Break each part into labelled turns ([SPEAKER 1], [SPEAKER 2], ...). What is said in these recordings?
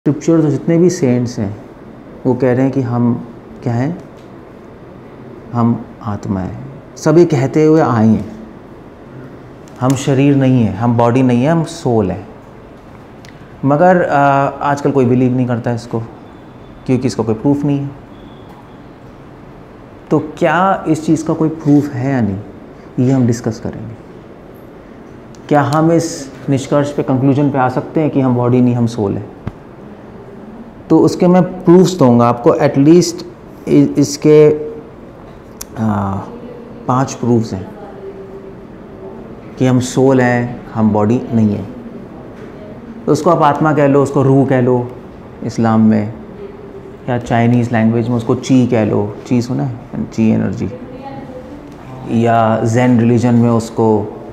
[SPEAKER 1] Scripture जितने भी cents हैं वो कह रहे हैं कि हम क्या हैं, हम आत्मा हैं। सब ये कहते हुए आए हैं हम शरीर नहीं है, हम बॉडी नहीं है, हम सोल है। मगर आजकल कोई बिलीव नहीं करता इसको, क्योंकि इसका कोई प्रूफ नहीं है। तो क्या इस चीज़ का कोई प्रूफ है या नहीं, ये हम डिस्कस करेंगे। क्या हम इस निष्कर्ष पे, कंक्लूजन पे आ सकते हैं कि हम बॉडी नहीं, हम सोल है? तो उसके मैं प्रूफ्स दूंगा आपको। एटलीस्ट इसके 5 प्रूफ्स हैं कि हम सोल हैं, हम बॉडी नहीं है। तो उसको आप आत्मा कह लो, उसको रूह कह लो इस्लाम में, या चाइनीज़ लैंग्वेज में उसको ची कह लो। ची सुना है? ची एनर्जी। या ज़ेन रिलीजन में उसको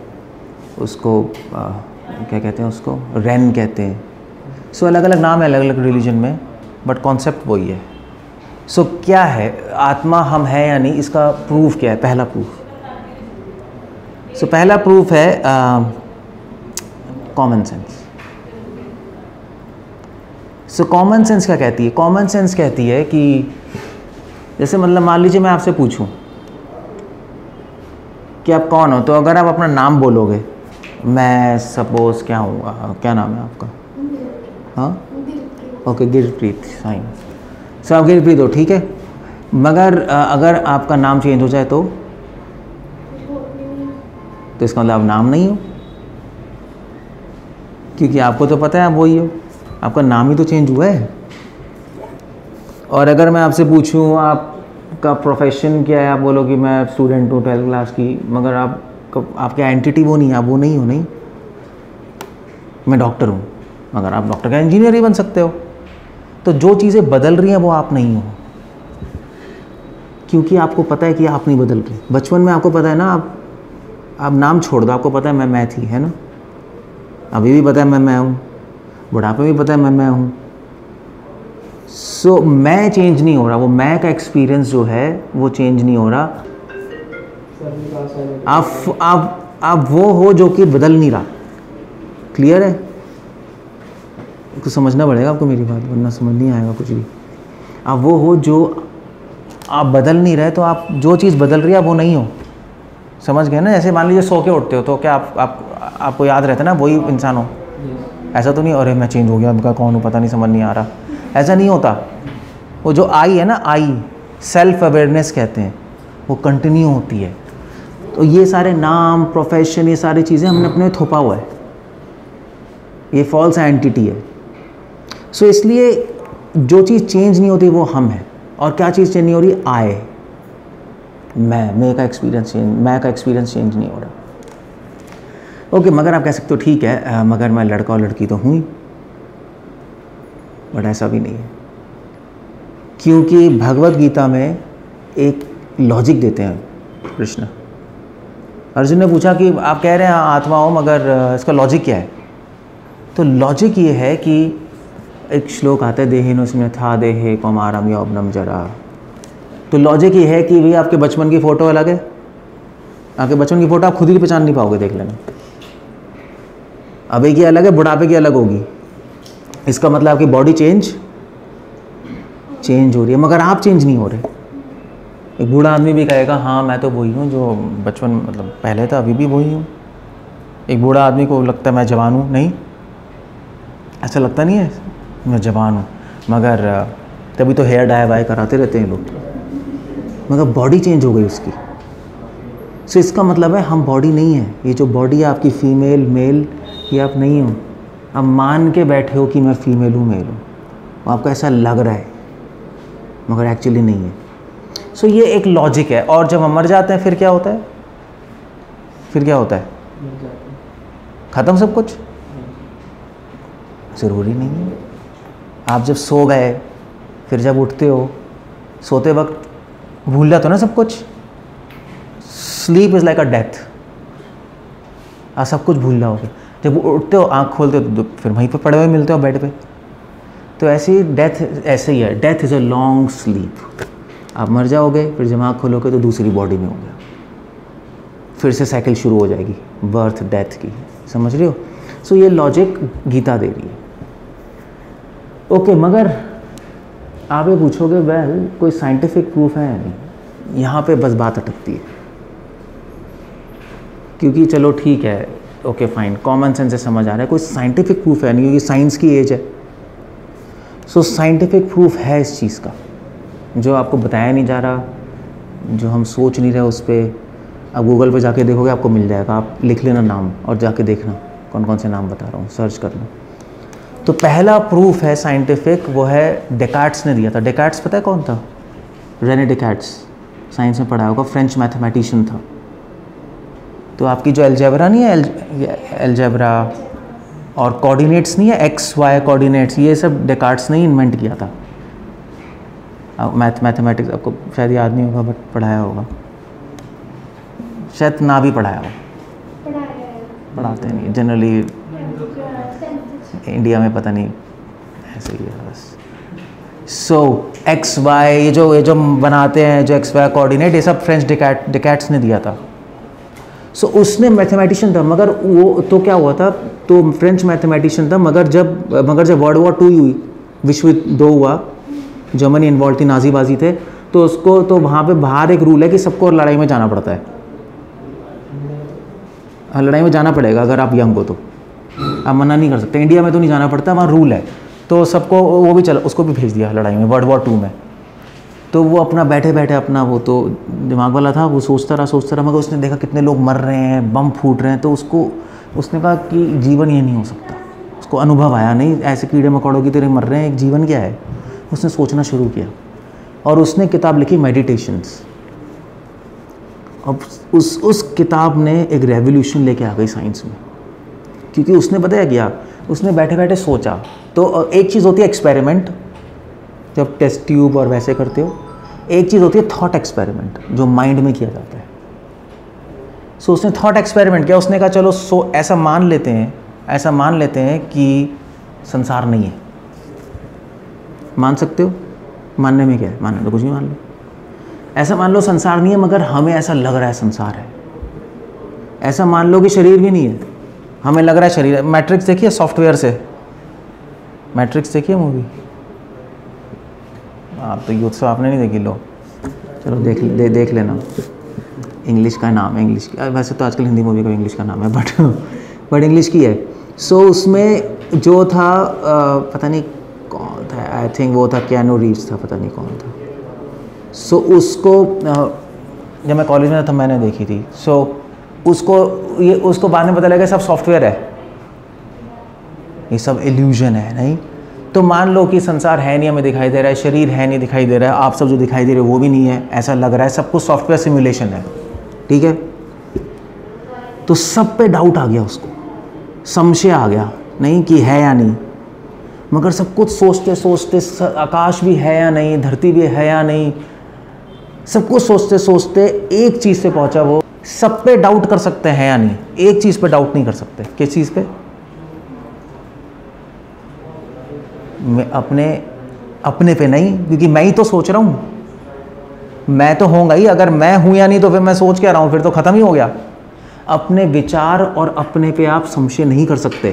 [SPEAKER 1] क्या कहते हैं, उसको रेन कहते हैं। सो अलग अलग नाम है अलग अलग रिलीजन में, बट कॉन्सेप्ट वही है। सो क्या है आत्मा, हम है या नहीं, इसका प्रूफ क्या है? पहला प्रूफ, पहला प्रूफ है कॉमन सेंस। कॉमन सेंस क्या कहती है? कॉमन सेंस कहती है कि जैसे मतलब मान लीजिए मैं आपसे पूछूं कि आप कौन हो, तो अगर आप अपना नाम बोलोगे, मैं सपोज क्या हूँ, क्या नाम है आपका? हाँ, ओके, गिरप्रीत। साइन। सो आप गिरप्रीत हो, ठीक है। मगर अगर आपका नाम चेंज हो जाए तो इसका मतलब आप नाम नहीं हो, क्योंकि आपको तो पता है आप वही हो, आपका नाम ही तो चेंज हुआ है। और अगर मैं आपसे पूछूं आपका प्रोफेशन क्या है, आप बोलो कि मैं स्टूडेंट हूँ 12th क्लास की, मगर आपकी आइडेंटिटी वो नहीं है, आप वो नहीं हो। नहीं, मैं डॉक्टर हूँ, मगर आप डॉक्टर का इंजीनियर ही बन सकते हो। तो जो चीज़ें बदल रही हैं वो आप नहीं हो, क्योंकि आपको पता है कि आप नहीं बदल रही। बचपन में आपको पता है ना, आप नाम छोड़ दो, आपको पता है मैं थी, है ना। अभी भी पता है मैं हूँ, बुढ़ापे में भी पता है मैं हूँ। सो मैं चेंज नहीं हो रहा, वो मैं का एक्सपीरियंस जो है वो चेंज नहीं हो रहा। आप वो हो जो कि बदल नहीं रहा। क्लियर है? कुछ समझना पड़ेगा आपको मेरी बात, वरना समझ नहीं आएगा कुछ भी। आप वो हो जो आप बदल नहीं रहे, तो आप जो चीज़ बदल रही है वो नहीं हो। समझ गए ना? जैसे मान लीजिए सो के उठते हो, तो क्या आपको याद रहता है ना वही इंसान हो? ऐसा तो नहीं, अरे मैं चेंज हो गया, उनका कौन हूँ पता नहीं, समझ नहीं आ रहा। ऐसा नहीं होता। वो जो आई है ना, आई सेल्फ अवेयरनेस कहते हैं, वो कंटिन्यू होती है। तो ये सारे नाम, प्रोफेशन, ये सारी चीज़ें हमने अपने थोपा हुआ है, ये फॉल्स आइडेंटिटी है। सो इसलिए जो चीज़ चेंज नहीं होती वो हम है। और क्या चीज़ चेंज नहीं हो रही? आए, मैं का एक्सपीरियंस चेंज नहीं हो रहा। ओके, मगर आप कह सकते हो ठीक है, मगर मैं लड़का और लड़की तो हूँ ही। बट ऐसा भी नहीं है, क्योंकि भगवत गीता में एक लॉजिक देते हैं कृष्ण। अर्जुन ने पूछा कि आप कह रहे हैं आत्मा हो, मगर इसका लॉजिक क्या है? तो लॉजिक ये है कि एक श्लोक आता है, देहिनो इसमें था देहे कौमारम यौवनम जरा। तो लॉजिक ये है कि भाई आपके बचपन की फ़ोटो अलग है, आपके बचपन की फ़ोटो आप खुद ही पहचान नहीं पाओगे, देख लेना। अभी की अलग है, बुढ़ापे की अलग होगी। इसका मतलब आपकी बॉडी चेंज हो रही है, मगर आप चेंज नहीं हो रहे। एक बूढ़ा आदमी भी कहेगा हाँ मैं तो वही हूँ जो बचपन, मतलब पहले था, अभी भी वही हूँ। एक बूढ़ा आदमी को लगता है मैं जवान हूँ, नहीं, ऐसा लगता नहीं है मैं जवान हूँ, मगर तभी तो हेयर डाई वाई कराते रहते हैं लोग, मगर बॉडी चेंज हो गई उसकी। सो इसका मतलब है हम बॉडी नहीं है। ये जो बॉडी है आपकी, फीमेल मेल, ये आप नहीं हो। आप मान के बैठे हो कि मैं फीमेल हूँ, मेल हूँ, आपको ऐसा लग रहा है, मगर एक्चुअली नहीं है। सो ये एक लॉजिक है। और जब हम मर जाते हैं फिर क्या होता है? ख़त्म सब कुछ? ज़रूरी नहीं है। आप जब सो गए, फिर जब उठते हो, सोते वक्त भूल जाते हो ना सब कुछ। Sleep is like a death, आप सब कुछ भूल जाओगे। जब उठते हो, आँख खोलते हो, तो फिर वहीं पे पड़े हुए मिलते हो बेड पे। तो ऐसी डेथ ऐसे ही है। Death is a long sleep. आप मर जाओगे, फिर जब आँख खोलोगे तो दूसरी बॉडी में होगा, फिर से साइकिल शुरू हो जाएगी बर्थ डेथ की। समझ रहे हो? सो ये लॉजिक गीता दे रही है। ओके, मगर आप ये पूछोगे वेल कोई साइंटिफिक प्रूफ है या नहीं, यहाँ पे बस बात अटकती है। क्योंकि चलो ठीक है, ओके फाइन, कॉमन सेंस से समझ आ रहा है, कोई साइंटिफिक प्रूफ है नहीं, क्योंकि साइंस की एज है। सो साइंटिफिक प्रूफ है इस चीज़ का, जो आपको बताया नहीं जा रहा, जो हम सोच नहीं रहे उस पर। आप गूगल पे जाके देखोगे आपको मिल जाएगा, आप लिख लेना नाम और जाके देखना कौन कौन से नाम बता रहा हूँ, सर्च करना। तो पहला प्रूफ है साइंटिफिक, वो है डेकार्ट्स ने दिया था। डेकार्ट्स पता है कौन था? रेने डेकार्ट्स, साइंस में पढ़ा होगा, फ्रेंच मैथमेटिशियन था। तो आपकी जो एल्जेब्रा नहीं है, एल्जेब्रा और कोऑर्डिनेट्स नहीं है, एक्स वाई कोऑर्डिनेट्स, ये सब डेकार्ट्स ने ही इन्वेंट किया था। मैथमेटिक्स आपको शायद याद नहीं होगा, बट पढ़ाया होगा, शायद ना भी पढ़ाया हो, पढ़ाते नहीं जनरली, इंडिया में पता नहीं, ऐसे ही है बस। सो एक्स वाई, ये जो बनाते हैं, जो एक्स वाई कोऑर्डिनेट, ये सब फ्रेंच डेकार्ट्स ने दिया था। सो उसने मैथमेटिशियन था, मगर वो तो क्या हुआ था, तो फ्रेंच मैथमेटिशियन था, मगर जब वर्ल्ड वॉर 2 हुई, विश्व युद्ध 2 हुआ, जर्मनी इन्वॉल्व थी, नाजीबाजी थे, तो उसको तो वहाँ पे बाहर एक रूल है कि सबको लड़ाई में जाना पड़ता है। लड़ाई में जाना पड़ेगा अगर आप यंग हो तो, आप मना नहीं कर सकते। इंडिया में तो नहीं जाना पड़ता, वहाँ रूल है, तो सबको, वो भी चला, उसको भी भेज दिया लड़ाई में, वर्ल्ड वॉर 2 में। तो वो अपना बैठे बैठे अपना, वो तो दिमाग वाला था, वो सोचता रहा, मगर उसने देखा कितने लोग मर रहे हैं, बम फूट रहे हैं, तो उसने कहा कि जीवन ये नहीं हो सकता। उसको अनुभव आया, नहीं ऐसे कीड़े मकोड़ों की तरह मर रहे हैं, एक जीवन क्या है। उसने सोचना शुरू किया और उसने किताब लिखी मेडिटेशंस। अब उस किताब ने एक रेवोल्यूशन लेके आ गई साइंस में, क्योंकि उसने पता है क्या, उसने बैठे बैठे सोचा। तो एक चीज़ होती है एक्सपेरिमेंट, जब टेस्ट ट्यूब और वैसे करते हो, एक चीज़ होती है थॉट एक्सपेरिमेंट, जो माइंड में किया जाता है। सो उसने थॉट एक्सपेरिमेंट किया, उसने कहा चलो ऐसा मान लेते हैं कि संसार नहीं है। मान सकते हो? मानने में क्या है, मानने तो कुछ भी मान लो। ऐसा मान लो संसार नहीं है, मगर हमें ऐसा लग रहा है संसार है। ऐसा मान लो कि शरीर भी नहीं है, हमें लग रहा है शरीर है। मैट्रिक्स देखिए सॉफ्टवेयर से, मैट्रिक्स देखिए मूवी, आप तो यूथ से आपने नहीं देखी, लो चलो देख लेना। इंग्लिश का नाम है, इंग्लिश की, वैसे तो आजकल हिंदी मूवी का इंग्लिश का नाम है, बट इंग्लिश की है। सो उसमें जो था पता नहीं कौन था, आई थिंक वो था कियानू रीव्स था, पता नहीं कौन था। सो उसको जब मैं कॉलेज में था मैंने देखी थी। सो उसको बाद में पता लगा सब सॉफ्टवेयर है, ये सब इल्यूजन है। नहीं तो मान लो कि संसार है नहीं, हमें दिखाई दे रहा है, शरीर है नहीं दिखाई दे रहा है, आप सब जो दिखाई दे रहे हो वो भी नहीं है, ऐसा लग रहा है, सब कुछ सॉफ्टवेयर सिमुलेशन है, ठीक है। तो सब पे डाउट आ गया, उसको संशय आ गया, नहीं कि है या नहीं। मगर सब कुछ सोचते सोचते, आकाश भी है या नहीं, धरती भी है या नहीं, सब कुछ सोचते सोचते एक चीज़ से पहुंचा, वो सब पे डाउट कर सकते हैं या नहीं, एक चीज़ पे डाउट नहीं कर सकते। किस चीज़ पे? अपने पे नहीं, क्योंकि मैं ही तो सोच रहा हूँ, मैं तो होऊंगा ही। अगर मैं हूँ या नहीं तो फिर मैं सोच क्या रहा हूँ, फिर तो ख़त्म ही हो गया। अपने विचार और अपने पे आप संशय नहीं कर सकते।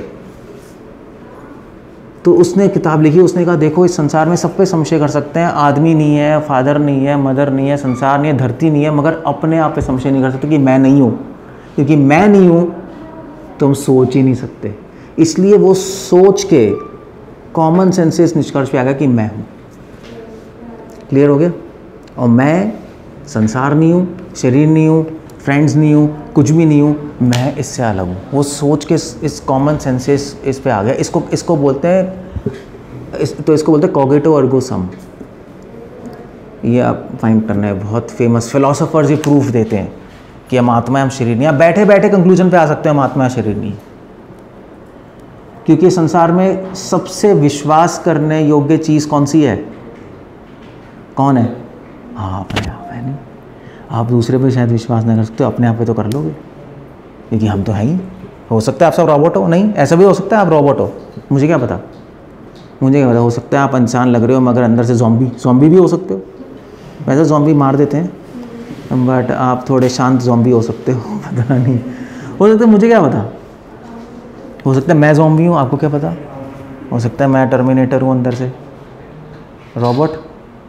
[SPEAKER 1] तो उसने किताब लिखी, उसने कहा देखो इस संसार में सब पे संशय कर सकते हैं, आदमी नहीं है, फादर नहीं है, मदर नहीं है, संसार नहीं है, धरती नहीं है, मगर अपने आप पे संशय नहीं कर सकते कि मैं नहीं हूँ। क्योंकि मैं नहीं हूँ तो हम सोच ही नहीं सकते। इसलिए वो सोच के कॉमन सेंस से इस निष्कर्ष पे आ गया कि मैं हूँ। क्लियर हो गया? और मैं संसार नहीं हूँ, शरीर नहीं हूँ, फ्रेंड्स नहीं हूँ, कुछ भी नहीं हूँ, मैं इससे अलग हूँ। वो सोच के इस कॉमन सेंस से इस पे आ गया। इसको बोलते हैं इसको बोलते हैं कॉग्निटिव अर्गो सम। ये आप फाइंड करना है, बहुत फेमस फिलोसोफर्स ये प्रूफ देते हैं कि हम आत्मा है, हम शरीर नहीं। आप बैठे बैठे कंक्लूजन पे आ सकते हैं हम आत्मा है, शरीर नहीं। क्योंकि संसार में सबसे विश्वास करने योग्य चीज़ कौन सी है? कौन है? हाँ, अपने आप है। नहीं, आप दूसरे पे शायद विश्वास नहीं कर सकते, अपने आप पे तो कर लोगे, क्योंकि हम तो हैं ही। हो सकता है आप सब रोबोट हो, नहीं ऐसा भी हो सकता है आप रोबोट हो, मुझे क्या पता। हो सकता है आप इंसान लग रहे हो मगर अंदर से ज़ॉम्बी भी हो सकते हो। वैसे ज़ॉम्बी मार देते हैं, बट आप थोड़े शांत ज़ॉम्बी हो सकते हो, पता नहीं, हो सकता है, मुझे क्या पता। हो सकता है मैं ज़ॉम्बी हूँ, आपको क्या पता। हो सकता है मैं टर्मिनेटर हूँ अंदर से, रोबोट।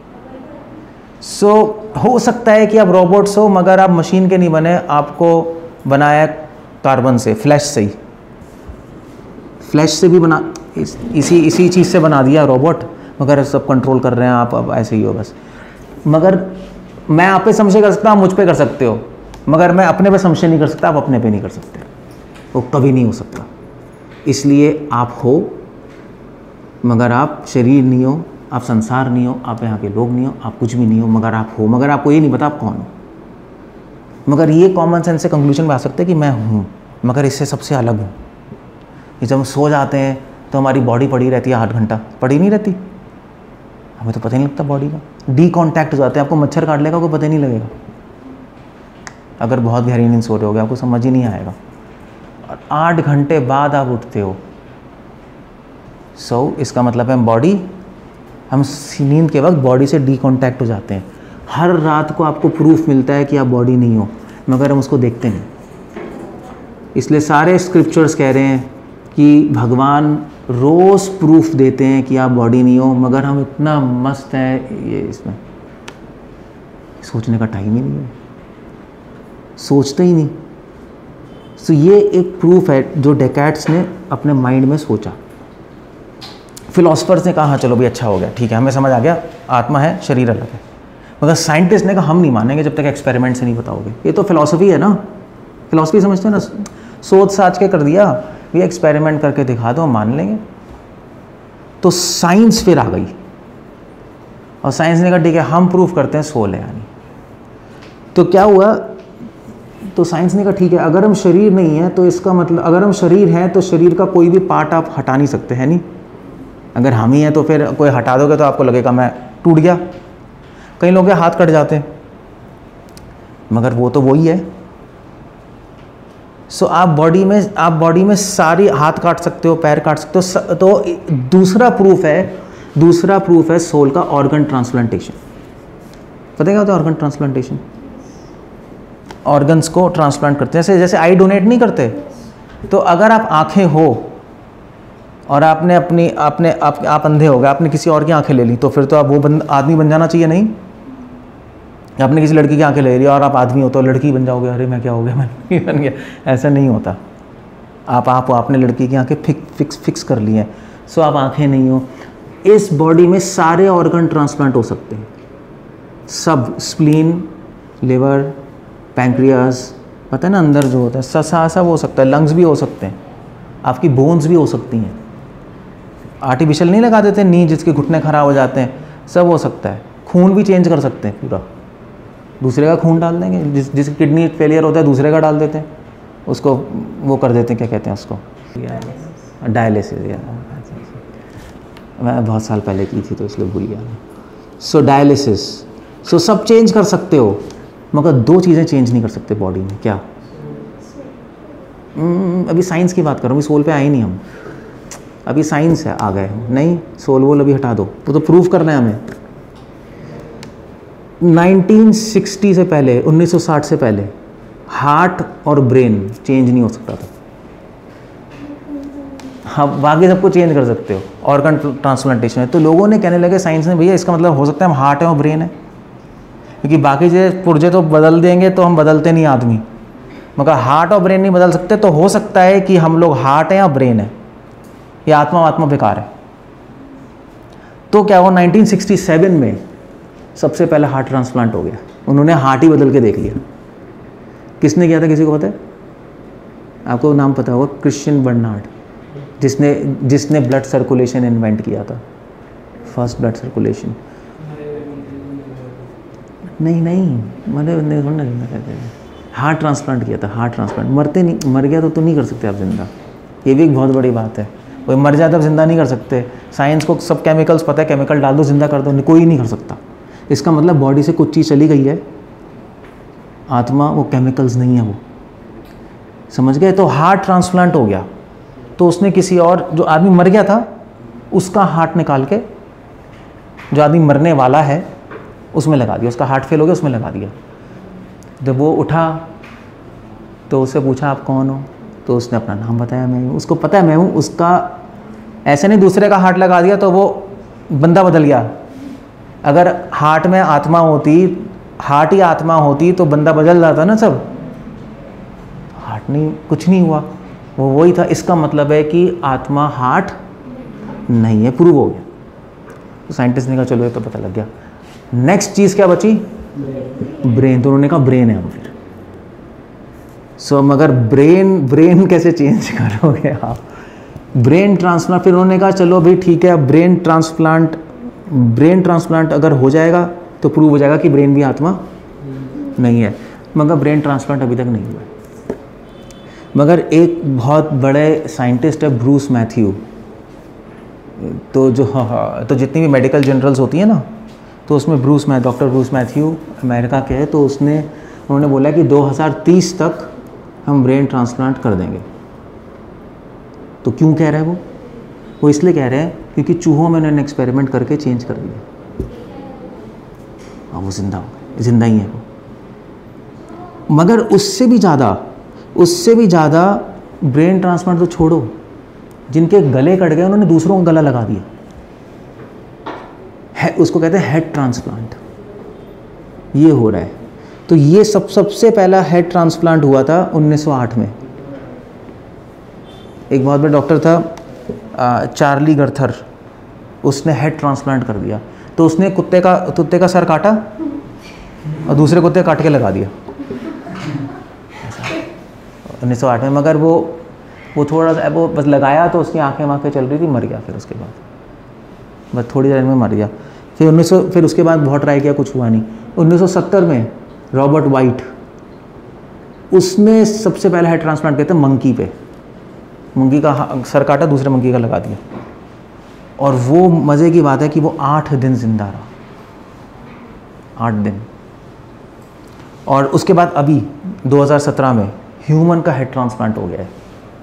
[SPEAKER 1] सो हो सकता है कि आप रोबोट्स हो मगर आप मशीन के नहीं बने, आपको बनाया कार्बन से, फ्लैश से ही, फ्लैश से भी बना, इसी चीज़ से बना दिया रोबोट, मगर सब कंट्रोल कर रहे हैं आप, अब ऐसे ही हो बस। मगर मैं आप पे संशय कर सकता हूँ, आप मुझ पे कर सकते हो, मगर मैं अपने पे संशय नहीं कर सकता, आप अपने पे नहीं कर सकते, वो कभी नहीं हो सकता। इसलिए आप हो मगर आप शरीर नहीं हो, आप संसार नहीं हो, आप यहाँ के लोग नहीं हो, आप कुछ भी नहीं हो, मगर आप हो, मगर आपको ये नहीं पता आप कौन हो। मगर ये कॉमन सेंस से कंक्लूजन में आ सकते हैं कि मैं हूँ मगर इससे सबसे अलग हूँ। जब हम सो जाते हैं तो हमारी बॉडी पड़ी रहती है 8 घंटा, पड़ी नहीं रहती, हमें तो पता ही नहीं लगता बॉडी का, डी कॉन्टैक्ट हो जाते हैं, आपको मच्छर काट लेगा कोई पता ही नहीं लगेगा, अगर बहुत गहरी नींद सो रहे होगे आपको समझ ही नहीं आएगा, और 8 घंटे बाद आप उठते हो। सो इसका मतलब है बॉडी, हम नींद के वक्त बॉडी से डी कॉन्टैक्ट हो जाते हैं। हर रात को आपको प्रूफ मिलता है कि आप बॉडी नहीं हो, मगर हम उसको देखते नहीं। इसलिए सारे स्क्रिप्चर्स कह रहे हैं कि भगवान रोज़ प्रूफ देते हैं कि आप बॉडी नहीं हो, मगर हम इतना मस्त हैं ये, इसमें सोचने का टाइम ही नहीं है, सोचते ही नहीं। सो ये एक प्रूफ है जो डेकार्ट्स ने अपने माइंड में सोचा। फिलोसफर्स ने कहा हाँ चलो भी अच्छा हो गया, ठीक है हमें समझ आ गया, आत्मा है शरीर अलग है, मगर साइंटिस्ट ने कहा हम नहीं मानेंगे जब तक एक्सपेरिमेंट से नहीं बताओगे। ये तो फिलॉसफी है ना, फिलॉसफी समझते हो ना, सोच साच के कर दिया, ये एक्सपेरिमेंट करके दिखा दो हम मान लेंगे। तो साइंस फिर आ गई और साइंस ने कहा ठीक है हम प्रूफ करते हैं सोल है यानी। तो क्या हुआ, तो साइंस ने कहा ठीक है अगर हम शरीर नहीं है तो इसका मतलब, अगर हम शरीर हैं तो शरीर का कोई भी पार्ट आप हटा नहीं सकते, है नहीं, अगर हम ही हैं तो फिर कोई हटा दोगे तो आपको लगेगा मैं टूट गया। कई लोगों के हाथ कट जाते हैं मगर वो तो वही है। सो आप बॉडी में सारी हाथ काट सकते हो, पैर काट सकते हो। तो दूसरा प्रूफ है सोल का ऑर्गन ट्रांसप्लांटेशन। पता है क्या होता है ऑर्गन ट्रांसप्लांटेशन? ऑर्गन्स को ट्रांसप्लांट करते हैं, जैसे आई डोनेट नहीं करते। तो अगर आप आंखें हो और आपने आप अंधे हो गए, आपने किसी और की आंखें ले ली, तो फिर तो आप वो आदमी बन जाना चाहिए नहीं। आपने किसी लड़की की आंखें ले ली और आप आदमी हो तो लड़की बन जाओगे, अरे मैं क्या हो गया, मैं बन गया, ऐसा नहीं होता। आपने लड़की की आंखें फिक्स कर ली हैं, सो आप आंखें नहीं हो। इस बॉडी में सारे ऑर्गन ट्रांसप्लांट हो सकते हैं, सब, स्प्लीन, लिवर, पैंक्रियाज, पता है ना अंदर जो होता है, सब हो सकता है, लंग्स भी हो सकते हैं, आपकी बोन्स भी हो सकती हैं। आर्टिफिशियल नहीं लगा देते नी जिसके घुटने खराब हो जाते हैं, सब हो सकता है। खून भी चेंज कर सकते हैं, पूरा दूसरे का खून डाल देंगे, जिसकी किडनी फेलियर होता है दूसरे का डाल देते हैं, उसको वो कर देते हैं, क्या कहते हैं उसको, डायलिसिस। मैं बहुत साल पहले की थी तो इसलिए भूल गया। सो डायलिसिस, सो सब चेंज कर सकते हो, मगर 2 चीज़ें चेंज नहीं कर सकते बॉडी में। क्या? अभी साइंस की बात कर रहा हूँ, अभी सोल पे आए नहीं हम, अभी साइंस है, आ गए नहीं, सोल वोल अभी हटा दो, तो प्रूफ करना है हमें। 1960 से पहले, 1960 से पहले हार्ट और ब्रेन चेंज नहीं हो सकता था। हाँ, बाकी सबको चेंज कर सकते हो, ऑर्गन ट्रांसप्लांटेशन है। तो लोगों ने कहने लगे, साइंस ने, भैया इसका मतलब हो सकता है हम हार्ट है और ब्रेन है, क्योंकि बाकी जो पुर्जे तो बदल देंगे तो हम बदलते नहीं आदमी, मगर हार्ट और ब्रेन नहीं बदल सकते। तो हो सकता है कि हम लोग हार्ट है या ब्रेन है, या आत्मा बेकार है। तो क्या हुआ, 1967 में सबसे पहले हार्ट ट्रांसप्लांट हो गया। उन्होंने हार्ट ही बदल के देख लिया। किसने किया था, किसी को पता है? आपको नाम पता होगा, क्रिश्चियन बर्नार्ड, जिसने ब्लड सर्कुलेशन इन्वेंट किया था, फर्स्ट ब्लड सर्कुलेशन। नहीं हार्ट ट्रांसप्लांट किया था, हार्ट ट्रांसप्लांट। मरते नहीं, मर गया तो नहीं कर सकते आप जिंदा, ये भी एक बहुत बड़ी बात है। कोई मर जाए तो जिंदा नहीं कर सकते। साइंस को सब केमिकल्स पता है, केमिकल डाल दो जिंदा कर दो, कोई नहीं कर सकता। इसका मतलब बॉडी से कुछ चीज़ चली गई है, आत्मा, वो केमिकल्स नहीं है, वो समझ गए। तो हार्ट ट्रांसप्लांट हो गया, तो उसने किसी और, जो आदमी मर गया था उसका हार्ट निकाल के जो आदमी मरने वाला है उसमें लगा दिया, उसका हार्ट फेल हो गया उसमें लगा दिया। जब वो उठा तो उससे पूछा आप कौन हो, तो उसने अपना नाम बताया, मैं हूँ। उसको पता है मैं हूँ, उसका ऐसे नहीं दूसरे का हार्ट लगा दिया तो वो बंदा बदल गया। अगर हार्ट में आत्मा होती, हार्ट ही आत्मा होती तो बंदा बदल जाता ना सब। हार्ट नहीं, कुछ नहीं हुआ, वो वही था। इसका मतलब है कि आत्मा हार्ट नहीं है, प्रूव हो गया। तो साइंटिस्ट ने कहा चलो ये तो पता लग गया। नेक्स्ट चीज़ क्या बची? ब्रेन। तो उन्होंने कहा ब्रेन है हम फिर। सो मगर ब्रेन कैसे चेंज करोगे आप? Brain transplant. फिर उन्होंने कहा चलो भाई ठीक है, ब्रेन ट्रांसप्लांट अगर हो जाएगा तो प्रूव हो जाएगा कि ब्रेन भी आत्मा नहीं है। मगर ब्रेन ट्रांसप्लांट अभी तक नहीं हुआ है। मगर एक बहुत बड़े साइंटिस्ट है ब्रूस मैथ्यू, तो तो जितनी भी मेडिकल जर्नल्स होती हैं ना, तो उसमें डॉक्टर ब्रूस मैथ्यू अमेरिका के हैं, तो उन्होंने बोला कि 2030 तक हम ब्रेन ट्रांसप्लांट कर देंगे। तो क्यों कह रहे हैं वो इसलिए कह रहे हैं क्योंकि चूहों में उन्होंने एक्सपेरिमेंट करके चेंज कर दिया और वो जिंदा हो गए, जिंदा ही है वो। मगर उससे भी ज़्यादा ब्रेन ट्रांसप्लांट तो छोड़ो, जिनके गले कट गए उन्होंने दूसरों का गला लगा दिया है, उसको कहते हैं हेड ट्रांसप्लांट। ये हो रहा है। तो ये सबसे पहला हेड ट्रांसप्लांट हुआ था 1908 में। एक बहुत बड़ा डॉक्टर था चार्ली गर्थर, उसने हेड ट्रांसप्लांट कर दिया। तो उसने कुत्ते का सर काटा और दूसरे कुत्ते काट के लगा दिया 1908 में। मगर वो थोड़ा सा वो बस लगाया तो उसकी आंखें चल रही थी, मर गया। फिर उसके बाद बस थोड़ी देर में मर गया। फिर उसके बाद बहुत ट्राई किया, कुछ हुआ नहीं। 1970 में रॉबर्ट वाइट, उसने सबसे पहला हेड ट्रांसप्लांट किया था मंकी पे। मंकी का सर काटा, दूसरे मंकी का लगा दिया। और वो मज़े की बात है कि वो 8 दिन जिंदा रहा, 8 दिन। और उसके बाद अभी 2017 में ह्यूमन का हेड ट्रांसप्लांट हो गया है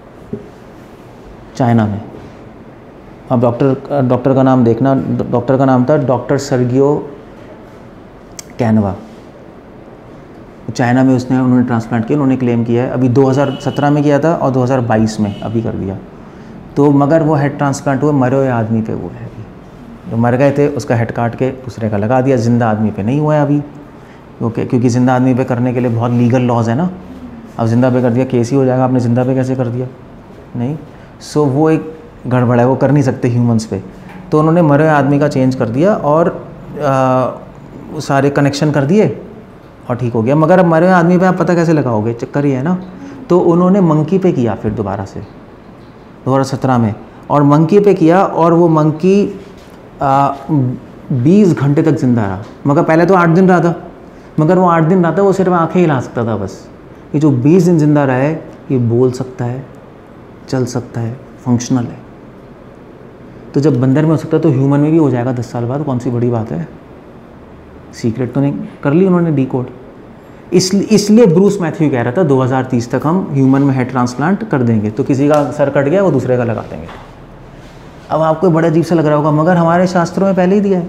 [SPEAKER 1] चाइना में। अब डॉक्टर का नाम देखना, डॉक्टर का नाम था डॉक्टर सर्गियो कैनवा। चाइना में उन्होंने ट्रांसप्लांट किया। उन्होंने क्लेम किया है अभी 2017 में किया था और 2022 में अभी कर दिया। तो मगर वो हेड ट्रांसप्लांट हुए मरे हुए आदमी पे वो है। जो मर गए थे उसका हेड काट के दूसरे का लगा दिया। जिंदा आदमी पे नहीं हुआ है अभी, ओके, क्योंकि ज़िंदा आदमी पे करने के लिए बहुत लीगल लॉज है ना। अब जिंदा पे कर दिया केस ही हो जाएगा, आपने जिंदा पे कैसे कर दिया? नहीं। सो वो एक गड़बड़ है, वो कर नहीं सकते ह्यूमंस पे। तो उन्होंने मरे हुए आदमी का चेंज कर दिया और सारे कनेक्शन कर दिए और ठीक हो गया। मगर अब मरे हुए आदमी पे आप पता कैसे लगाओगे? चक्कर ही है ना। तो उन्होंने मंकी पे किया फिर दोबारा से 2017 में, और मंकी पे किया और वो मंकी 20 घंटे तक जिंदा रहा। मगर पहले तो 8 दिन रहा था, मगर वो 8 दिन रहा था, वो सिर्फ आंखें हिला सकता था बस। ये जो 20 दिन जिंदा रहा है, ये बोल सकता है, चल सकता है, फंक्शनल है। तो जब बंदर में हो सकता है तो ह्यूमन में भी हो जाएगा 10 साल बाद। कौन सी बड़ी बात है? सीक्रेट तो नहीं कर ली उन्होंने डिकोड। इसलिए ब्रूस मैथ्यू कह रहा था 2030 तक हम ह्यूमन में हेड ट्रांसप्लांट कर देंगे। तो किसी का सर कट गया वो दूसरे का लगा देंगे। अब आपको बड़ा अजीब सा लग रहा होगा, मगर हमारे शास्त्रों में पहले ही दिया है।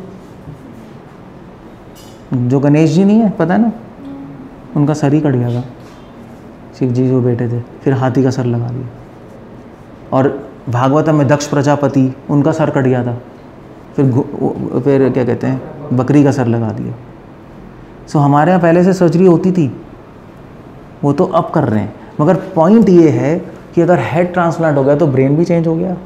[SPEAKER 1] जो गणेश जी नहीं है, पता है ना, उनका सर ही कट गया था। शिव जी जो बेटे थे, फिर हाथी का सर लगा दिया। और भागवतम में दक्ष प्रजापति, उनका सर कट गया था, फिर क्या कहते हैं, बकरी का सर लगा दिया। सो हमारे यहाँ पहले से सर्जरी होती थी, वो तो अब कर रहे हैं। मगर पॉइंट ये है कि अगर हेड ट्रांसप्लांट हो गया तो ब्रेन भी चेंज हो गया।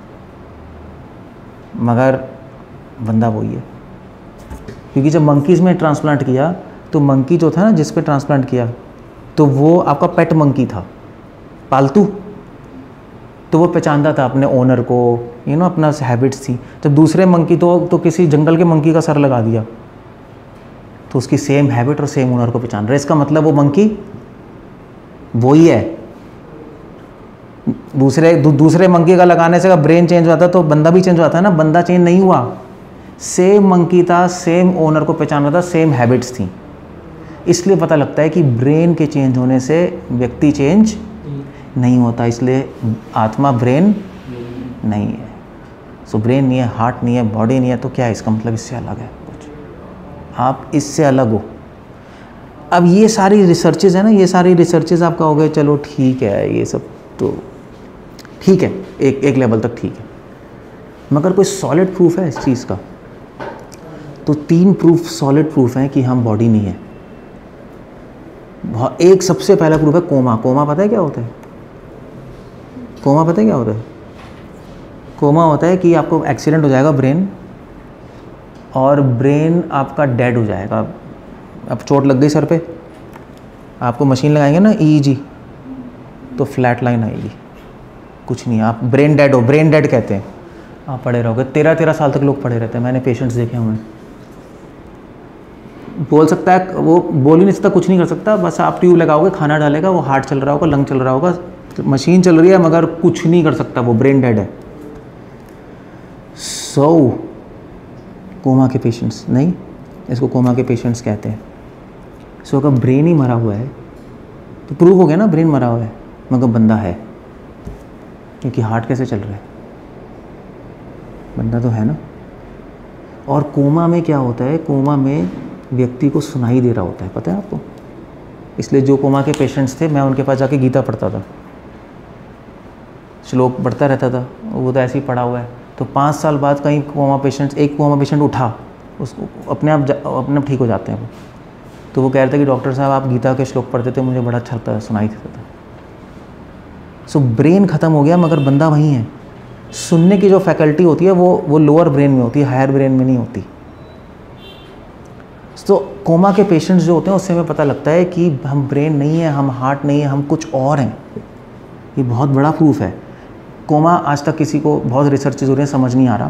[SPEAKER 1] मगर बंदा वही है, क्योंकि जब मंकीज़ में ट्रांसप्लांट किया तो मंकी जो था ना जिस पे ट्रांसप्लांट किया, तो वो आपका पेट मंकी था, पालतू। तो वो पहचानता था अपने ओनर को, अपना हैबिट्स थी। जब दूसरे मंकी तो किसी जंगल के मंकी का सर लगा दिया तो उसकी सेम हैबिट और सेम ओनर को पहचान रहा है। इसका मतलब वो मंकी वही है। दूसरे मंकी का लगाने से अगर ब्रेन चेंज हुआ था तो बंदा भी चेंज हुआ था ना। बंदा चेंज नहीं हुआ, सेम मंकी था, सेम ओनर को पहचान रहा था, सेम हैबिट्स थी। इसलिए पता लगता है कि ब्रेन के चेंज होने से व्यक्ति चेंज नहीं होता। इसलिए आत्मा ब्रेन नहीं है। सो ब्रेन नहीं है, हार्ट नहीं है, बॉडी नहीं है, तो क्या है इसका मतलब? इससे अलग है कुछ, आप इससे अलग हो। अब ये सारी रिसर्चेज है ना, ये सारी रिसर्चेज आप कहोगे चलो ठीक है, ये सब तो ठीक है, एक लेवल तक ठीक है। मगर कोई सॉलिड प्रूफ है इस चीज़ का? तो 3 प्रूफ सॉलिड प्रूफ हैं कि हम बॉडी नहीं है। एक सबसे पहला प्रूफ है कोमा। कोमा पता है क्या होता है? कोमा पता है क्या होता है? कोमा होता है कि आपको एक्सीडेंट हो जाएगा ब्रेन, और ब्रेन आपका डेड हो जाएगा। अब चोट लग गई सर पे, आपको मशीन लगाएंगे ना EEG, तो फ्लैट लाइन आएगी, कुछ नहीं, आप ब्रेन डेड हो। ब्रेन डेड कहते हैं, आप पड़े रहोगे। 13-13 साल तक लोग पड़े रहते हैं, मैंने पेशेंट्स देखे हुए हैं। बोल सकता है, वो बोल ही नहीं सकता, कुछ नहीं कर सकता, बस आप ट्यूब लगाओगे, खाना डालेगा, वो हार्ट चल रहा होगा, लंग चल रहा होगा, मशीन चल रही है, मगर कुछ नहीं कर सकता, वो ब्रेन डेड है। कोमा के पेशेंट्स नहीं, इसको कोमा के पेशेंट्स कहते हैं। अगर ब्रेन ही मरा हुआ है तो प्रूव हो गया ना ब्रेन मरा हुआ है, मगर बंदा है, क्योंकि हार्ट कैसे चल रहा है, बंदा तो है ना। और कोमा में क्या होता है? कोमा में व्यक्ति को सुनाई दे रहा होता है, पता है आपको? इसलिए जो कोमा के पेशेंट्स थे, मैं उनके पास जाके गीता पढ़ता था, श्लोक पढ़ता रहता था, वो तो ऐसे ही पढ़ा हुआ है। तो 5 साल बाद कहीं कोमा पेशेंट्स, एक कोमा पेशेंट उठा, उसको अपने आप ठीक हो जाते हैं वो। तो वो कह रहे थे कि डॉक्टर साहब आप गीता के श्लोक पढ़ते थे, मुझे बड़ा अच्छा लगता, सुनाई देता था। ब्रेन ख़त्म हो गया, मगर बंदा वहीं है। सुनने की जो फैकल्टी होती है वो लोअर ब्रेन में होती है, हायर ब्रेन में नहीं होती। तो कोमा के पेशेंट्स जो होते हैं, उससे हमें पता लगता है कि हम ब्रेन नहीं है, हम हार्ट नहीं है, हम कुछ और हैं। ये बहुत बड़ा प्रूफ है। कोमा आज तक किसी को, बहुत रिसर्चेज हो रहे हैं, समझ नहीं आ रहा,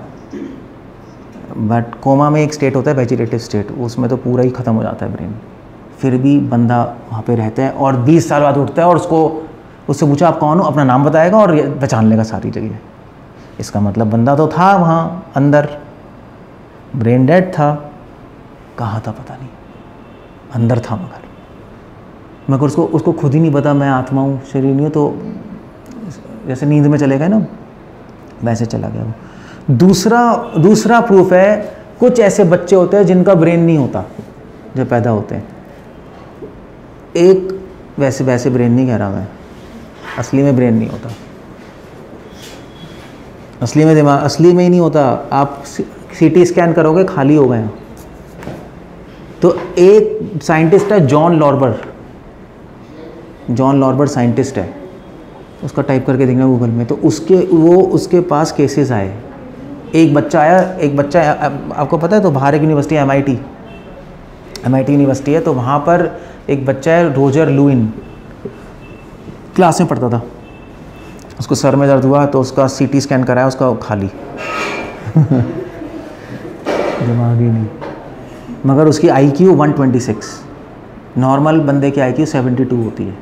[SPEAKER 1] बट कोमा में एक स्टेट होता है वेजिटेटिव स्टेट, उसमें तो पूरा ही ख़त्म हो जाता है ब्रेन, फिर भी बंदा वहाँ पे रहता है, और 20 साल बाद उठता है, और उससे पूछा आप कौन हो, अपना नाम बताएगा और पहचान लेगा सारी जगह। इसका मतलब बंदा तो था वहाँ अंदर, ब्रेन डेड था, कहाँ था पता नहीं, अंदर था, मगर उसको खुद ही नहीं पता मैं आत्मा हूँ, शरीर नहीं हूँ। तो जैसे नींद में चले गए ना, वैसे चला गया वो। दूसरा प्रूफ है, कुछ ऐसे बच्चे होते हैं जिनका ब्रेन नहीं होता जब पैदा होते हैं। एक वैसे ब्रेन नहीं कह रहा मैं, असली में ब्रेन नहीं होता, असली में दिमाग असली में ही नहीं होता। आप CT स्कैन करोगे, खाली हो गए। तो एक साइंटिस्ट है जॉन लॉर्बर साइंटिस्ट है, उसका टाइप करके देखना गूगल में। तो उसके पास केसेस आए। एक बच्चा आया, आपको पता है, तो बाहर एक यूनिवर्सिटी MIT यूनिवर्सिटी है, तो वहाँ पर एक बच्चा है रोजर लुइन, क्लास में पढ़ता था, उसको सर में दर्द हुआ तो उसका CT स्कैन कराया, उसका खाली दिमाग ही नहीं। मगर उसकी IQ 126, नॉर्मल बंदे की IQ 72 होती है।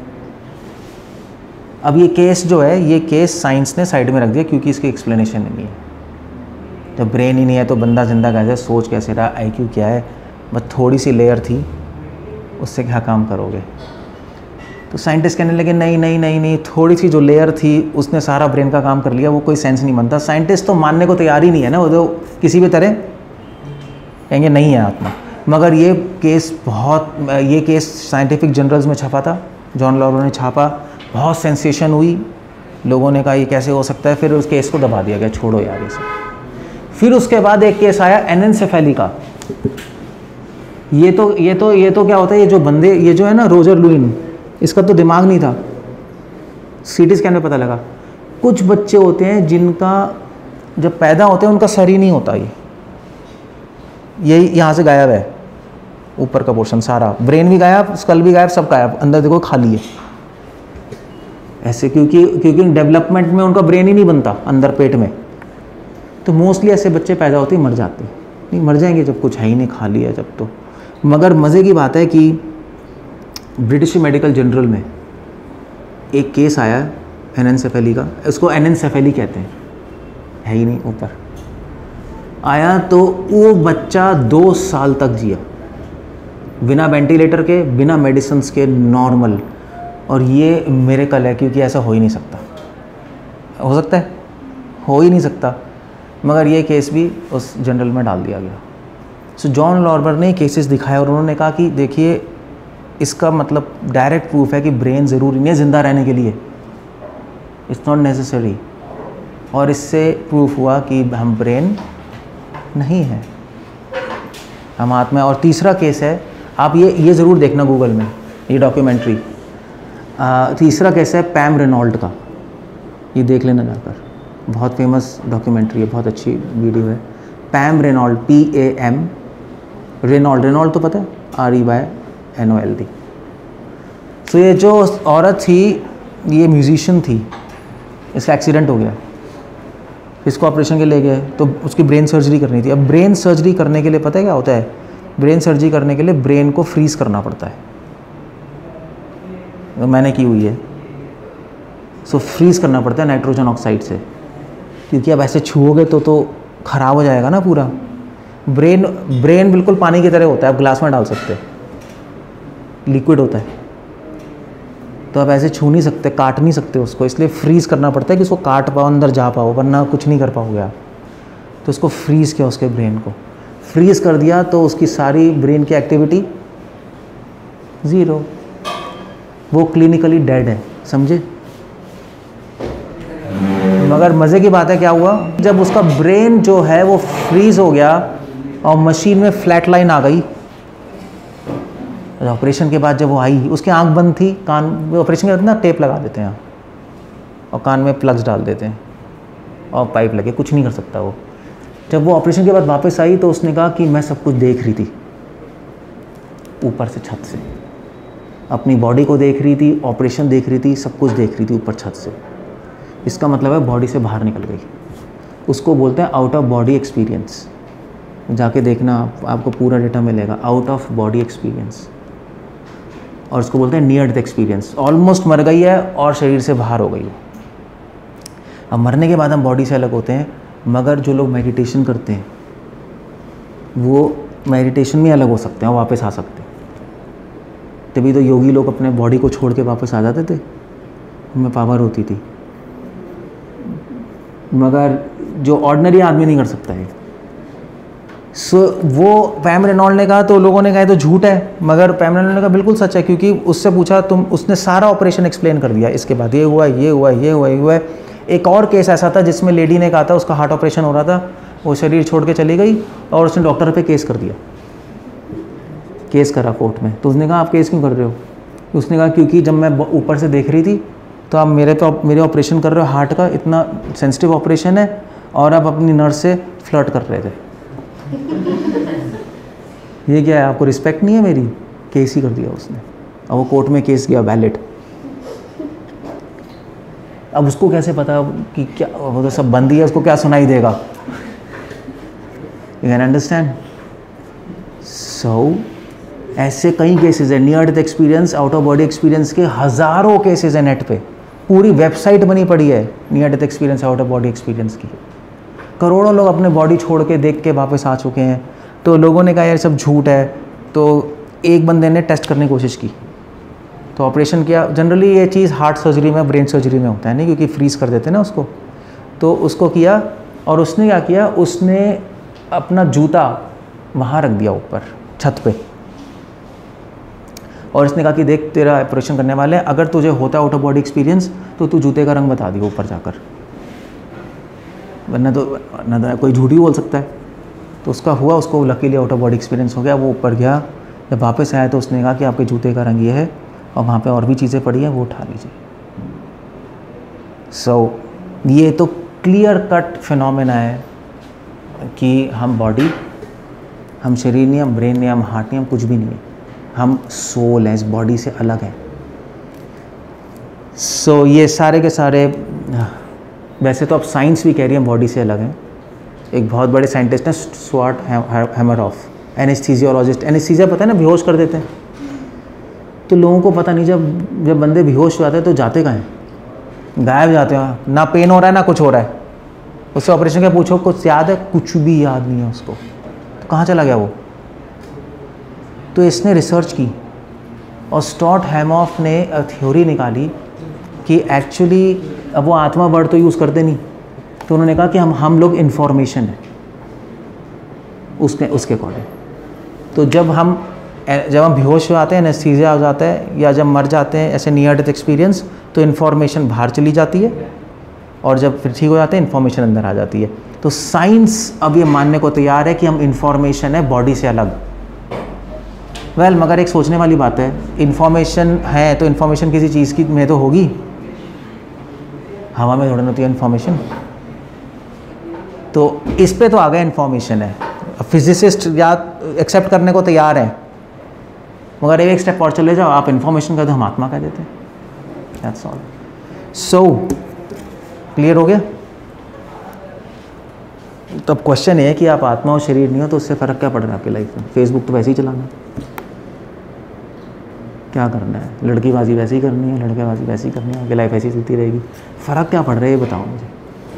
[SPEAKER 1] अब ये केस जो है, ये केस साइंस ने साइड में रख दिया, क्योंकि इसकी एक्सप्लेनेशन नहीं है। जब ब्रेन ही नहीं है तो बंदा जिंदा कैसे, सोच कैसे रहा, IQ क्या है, बस थोड़ी सी लेयर थी, उससे क्या काम करोगे। तो साइंटिस्ट कहने लगे नहीं, थोड़ी सी जो लेयर थी उसने सारा ब्रेन का काम कर लिया, वो कोई सेंस नहीं बनता। साइंटिस्ट तो मानने को तैयार ही नहीं है ना, वो तो किसी भी तरह कहेंगे नहीं है आत्मा। मगर ये केस साइंटिफिक जर्नल्स में छपा था, जॉन लॉर्बर ने छापा, बहुत सेंसेशन हुई, लोगों ने कहा ये कैसे हो सकता है, फिर उस केस को दबा दिया गया, छोड़ो यार ये सब। फिर उसके बाद एक केस आया एनेन्सेफेली का। ये तो क्या होता है, ये जो बंदे, ये जो है ना रोजर लुइन, इसका तो दिमाग नहीं था, CT स्कैन में पता लगा। कुछ बच्चे होते हैं जिनका जब पैदा होते हैं उनका सर ही नहीं होता, यही यहाँ से गायब है, ऊपर का पोर्शन सारा, ब्रेन भी गायब, स्कल भी गायब, सब गायब, अंदर देखो खाली है। ऐसे क्योंकि डेवलपमेंट में उनका ब्रेन ही नहीं बनता अंदर पेट में। तो मोस्टली ऐसे बच्चे पैदा होते ही मर जाते हैं, नहीं मर जाएंगे जब कुछ है ही नहीं, खाली है जब तो। मगर मज़े की बात है कि ब्रिटिश मेडिकल जर्नल में एक केस आया एनेन्सेफेली का, उसको एनेन्सेफेली कहते हैं, है ही नहीं ऊपर आया। तो वो बच्चा 2 साल तक जिया, बिना वेंटिलेटर के, बिना मेडिसिन्स के, नॉर्मल। और ये मिरेकल है, क्योंकि ऐसा हो ही नहीं सकता। हो सकता है? हो ही नहीं सकता। मगर ये केस भी उस जर्नल में डाल दिया गया। सो जॉन लॉर्बर ने केसेस दिखाए और उन्होंने कहा कि देखिए, इसका मतलब डायरेक्ट प्रूफ है कि ब्रेन ज़रूरी नहीं है ज़िंदा रहने के लिए, इट्स नॉट नेसेसरी। और इससे प्रूफ हुआ कि हम ब्रेन नहीं है, हम आत्मा है। और तीसरा केस है, आप ये ज़रूर देखना गूगल में, ये डॉक्यूमेंट्री। तीसरा केस है पैम रेनॉल्ड का, ये देख लेना जाकर, बहुत फेमस डॉक्यूमेंट्री है, बहुत अच्छी वीडियो है। पैम रेनॉल्ड, PAM रेनॉल्ड तो पता है, REYNOLD। तो ये जो औरत थी, ये म्यूजिशियन थी, इसका एक्सीडेंट हो गया, इसको ऑपरेशन के ले गए, तो उसकी ब्रेन सर्जरी करनी थी। अब ब्रेन सर्जरी करने के लिए पता है क्या होता है? ब्रेन सर्जरी करने के लिए ब्रेन को फ्रीज करना पड़ता है, तो मैंने की हुई है। सो फ्रीज करना पड़ता है नाइट्रोजन ऑक्साइड से, क्योंकि अब ऐसे छुओगे तो ख़राब हो जाएगा ना पूरा। ब्रेन बिल्कुल पानी की तरह होता है, आप ग्लास में डाल सकते हैं, लिक्विड होता है, तो आप ऐसे छू नहीं सकते, काट नहीं सकते उसको, इसलिए फ्रीज़ करना पड़ता है कि उसको काट पाओ, अंदर जा पाओ, वरना कुछ नहीं कर पाओगे आप। तो उसको फ्रीज़ किया, उसके ब्रेन को फ्रीज़ कर दिया, तो उसकी सारी ब्रेन की एक्टिविटी ज़ीरो, वो क्लिनिकली डेड है, समझे? मगर मज़े की बात है क्या हुआ, जब उसका ब्रेन जो है वो फ्रीज़ हो गया और मशीन में फ्लैट लाइन आ गई। ऑपरेशन के बाद जब वो आई, उसकी आंख बंद थी, कान, ऑपरेशन के बाद ना टेप लगा देते हैं और कान में प्लग्स डाल देते हैं और पाइप लगे, कुछ नहीं कर सकता वो। जब वो ऑपरेशन के बाद वापस आई तो उसने कहा कि मैं सब कुछ देख रही थी ऊपर से, छत से, अपनी बॉडी को देख रही थी, ऑपरेशन देख रही थी, सब कुछ देख रही थी ऊपर छत से। इसका मतलब है बॉडी से बाहर निकल गई। उसको बोलते हैं आउट ऑफ बॉडी एक्सपीरियंस। जाके देखना, आपको पूरा डेटा मिलेगा, आउट ऑफ बॉडी एक्सपीरियंस। और उसको बोलते हैं नियर डेथ एक्सपीरियंस। ऑलमोस्ट मर गई है और शरीर से बाहर हो गई है। अब मरने के बाद हम बॉडी से अलग होते हैं, मगर जो लोग मेडिटेशन करते हैं वो मेडिटेशन में अलग हो सकते हैं और वापस आ सकते हैं। तभी तो योगी लोग अपने बॉडी को छोड़ के वापस आ जाते थे, उनमें पावर होती थी, मगर जो ऑर्डिनरी आदमी नहीं कर सकता है। सो वो पैम रेनॉल्ड ने कहा, तो लोगों ने कहा तो झूठ है, मगर पैम रेनॉल्ड ने कहा बिल्कुल सच है, क्योंकि उससे पूछा उसने सारा ऑपरेशन एक्सप्लेन कर दिया, इसके बाद ये हुआ, ये हुआ, ये हुआ, ये हुआ। एक और केस ऐसा था जिसमें लेडी ने कहा था उसका हार्ट ऑपरेशन हो रहा था, वो शरीर छोड़ के चली गई और उसने डॉक्टर पे केस कर दिया, केस करा कोर्ट में। तो उसने कहा आप केस क्यों कर रहे हो? उसने कहा क्योंकि जब मैं ऊपर से देख रही थी तो आप मेरे ऑपरेशन कर रहे हो हार्ट का, इतना सेंसिटिव ऑपरेशन है, और आप अपनी नर्स से फ्लर्ट कर रहे थे। ये क्या है, आपको रिस्पेक्ट नहीं है मेरी? केस ही कर दिया उसने, और वो कोर्ट में केस गया वैलिड। अब उसको कैसे पता कि क्या, वो तो सब बंदी है, उसको क्या सुनाई देगा? You can understand? सो ऐसे कई केसेस है, near death experience, out of body experience के हज़ारों केसेस है नेट पे, पूरी वेबसाइट बनी पड़ी है near death experience, out of body experience की। करोड़ों लोग अपने बॉडी छोड़ के देख के वापस आ चुके हैं। तो लोगों ने कहा यार सब झूठ है, तो एक बंदे ने टेस्ट करने की कोशिश की, तो ऑपरेशन किया। जनरली ये चीज़ हार्ट सर्जरी में, ब्रेन सर्जरी में होता है नहीं, क्योंकि फ्रीज़ कर देते हैं ना उसको। तो उसको किया, और उसने क्या किया, उसने अपना जूता वहाँ रख दिया ऊपर छत पे, और इसने कहा कि देख तेरा ऑपरेशन करने वाले हैं, अगर तुझे होता आउट ऑफ बॉडी एक्सपीरियंस तो तू जूते का रंग बता दियो ऊपर जाकर, वरना तो कोई झूठ ही बोल सकता है। तो उसका हुआ, उसको luckily out of body experience हो गया। वो ऊपर गया, जब वापस आया तो उसने कहा कि आपके जूते का रंग ये है, और वहाँ पे और भी चीज़ें पड़ी हैं, वो उठा लीजिए। सो ये तो क्लियर कट फिनोमेना है कि हम बॉडी, हम शरीर नहीं, हम ब्रेन नहीं, हम हार्ट नहीं, हम कुछ भी नहीं है, हम सोल हैं, इस बॉडी से अलग है। सो ये सारे के सारे, वैसे तो अब साइंस भी कह रही है बॉडी से अलग है। एक बहुत बड़े साइंटिस्ट हैं स्टुअर्ट हैमरऑफ, एनेस्थीसियोलॉजिस्ट। एनेस्थीसिया पता है ना, बेहोश कर देते हैं। तो लोगों को पता नहीं, जब बंदे बेहोश हो जाते हैं तो जाते कहाँ हैं, गायब जाते हैं, ना पेन हो रहा है ना कुछ हो रहा है। उससे ऑपरेशन का पूछो कुछ याद है, कुछ भी याद नहीं है उसको, तो कहाँ चला गया वो? तो इसने रिसर्च की और स्टुअर्ट हैमरऑफ ने थ्योरी निकाली कि एक्चुअली, अब वो आत्मा वर्ड तो यूज़ करते नहीं, तो उन्होंने कहा कि हम लोग इन्फॉर्मेशन है उसके अकॉर्डिंग। तो जब हम बेहोश हो जाते हैं, एनेस्थीसिया हो जाता है, या जब मर जाते हैं ऐसे नियर डेथ एक्सपीरियंस, तो इन्फॉर्मेशन बाहर चली जाती है और जब फिर ठीक हो जाते हैं इन्फॉर्मेशन अंदर आ जाती है। तो साइंस अब ये मानने को तैयार है कि हम इन्फॉर्मेशन है बॉडी से अलग। मगर एक सोचने वाली बात है, इन्फॉर्मेशन है तो इन्फॉर्मेशन किसी चीज़ की में तो होगी, हवा में थोड़ी होती है इन्फॉर्मेशन। तो इस पे तो आ गया इन्फॉर्मेशन है, फिजिसिस्ट या एक्सेप्ट करने को तैयार है, मगर एक स्टेप और चले जाओ, आप इन्फॉर्मेशन कहते हो, हम आत्मा कह देते हैं। That's all. सो क्लियर हो गया? तो अब क्वेश्चन है कि आप आत्मा और शरीर नहीं हो तो उससे फ़र्क क्या पड़ रहा है आपकी लाइफ में? फेसबुक तो वैसे ही चलाना है, क्या करना है? लड़कीबाजी वैसे ही करनी है, लड़केबाजी वैसे ही करनी है, आपकी लाइफ ऐसी चलती रहेगी। फ़र्क क्या पड़ रहा है ये बताओ मुझे।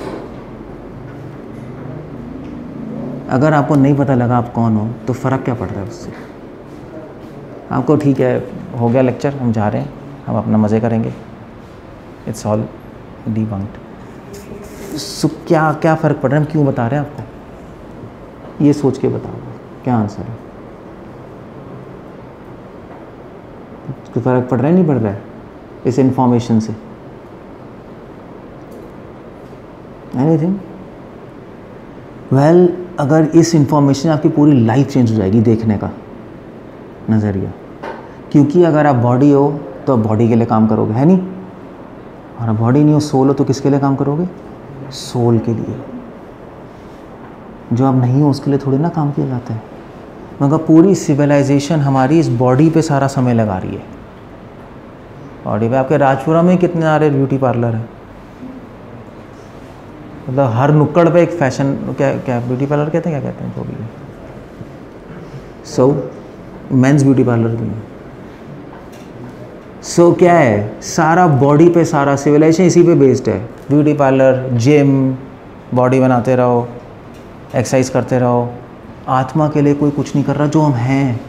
[SPEAKER 1] अगर आपको नहीं पता लगा आप कौन हो तो फ़र्क क्या पड़ रहा है उससे? आपको ठीक है, हो गया लेक्चर, हम जा रहे हैं, हम अपना मज़े करेंगे, इट्स ऑल डिबंक्ड। सो क्या क्या फ़र्क पड़ रहा है, हम क्यों बता रहे हैं आपको? ये सोच के बताओ क्या आंसर है। कोई फ़र्क पड़ रहा है नहीं पड़ रहा है इस इंफॉर्मेशन से? एनीथिंग? वेल, अगर इस इंफॉर्मेशन आपकी पूरी लाइफ चेंज हो जाएगी देखने का नज़रिया। क्योंकि अगर आप बॉडी हो तो आप बॉडी के लिए काम करोगे, है नहीं? और आप बॉडी नहीं हो, सोल हो, तो किसके लिए काम करोगे? सोल के लिए। जो आप नहीं हो उसके लिए थोड़ी ना काम किया जाता है। मगर पूरी सिविलाइजेशन हमारी इस बॉडी पे सारा समय लगा रही है। बॉडी पे आपके राजपुरा में कितने सारे ब्यूटी पार्लर हैं, मतलब हर नुक्कड़ पे एक फैशन, क्या क्या ब्यूटी पार्लर कहते हैं, क्या कहते हैं जो भी है। सो मेंस ब्यूटी पार्लर भी है। सो क्या है, सारा बॉडी पे सारा सिविलाइजेशन इसी पे बेस्ड है। ब्यूटी पार्लर, जिम, बॉडी बनाते रहो, एक्सरसाइज करते रहो। आत्मा के लिए कोई कुछ नहीं कर रहा, जो हम हैं।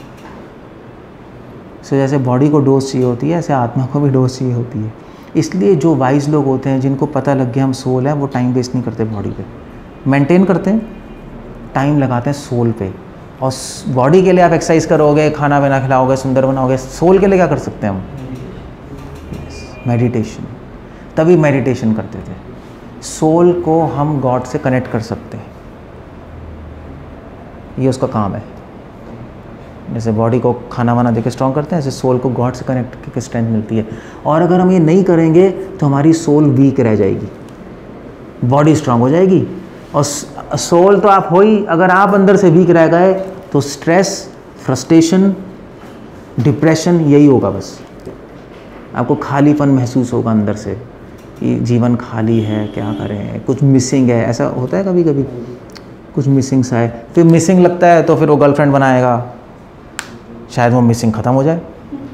[SPEAKER 1] सो जैसे बॉडी को डोज चाहिए होती है, ऐसे आत्मा को भी डोज चाहिए होती है। इसलिए जो वाइज लोग होते हैं, जिनको पता लग गया हम सोल है, वो टाइम वेस्ट नहीं करते बॉडी पे, मेंटेन करते हैं, टाइम लगाते हैं सोल पे। और बॉडी के लिए आप एक्सरसाइज करोगे, खाना बना खिलाओगे, सुंदर बनाओगे। सोल के लिए क्या कर सकते हैं हम? मेडिटेशन। तभी मेडिटेशन करते थे। सोल को हम गॉड से कनेक्ट कर सकते हैं, ये उसका काम है। जैसे बॉडी को खाना वाना देकर स्ट्रॉन्ग करते हैं, ऐसे सोल को गॉड से कनेक्ट करके स्ट्रेंथ मिलती है। और अगर हम ये नहीं करेंगे तो हमारी सोल वीक रह जाएगी, बॉडी स्ट्रांग हो जाएगी। और सोल तो आप हो ही, अगर आप अंदर से वीक रह गए तो स्ट्रेस, फ्रस्ट्रेशन, डिप्रेशन यही होगा बस। आपको खालीपन महसूस होगा अंदर से कि जीवन खाली है, क्या करें, कुछ मिसिंग है। ऐसा होता है कभी कभी, कुछ मिसिंग सा है। फिर मिसिंग लगता है तो फिर वो गर्लफ्रेंड बनाएगा, शायद वो मिसिंग ख़त्म हो जाए।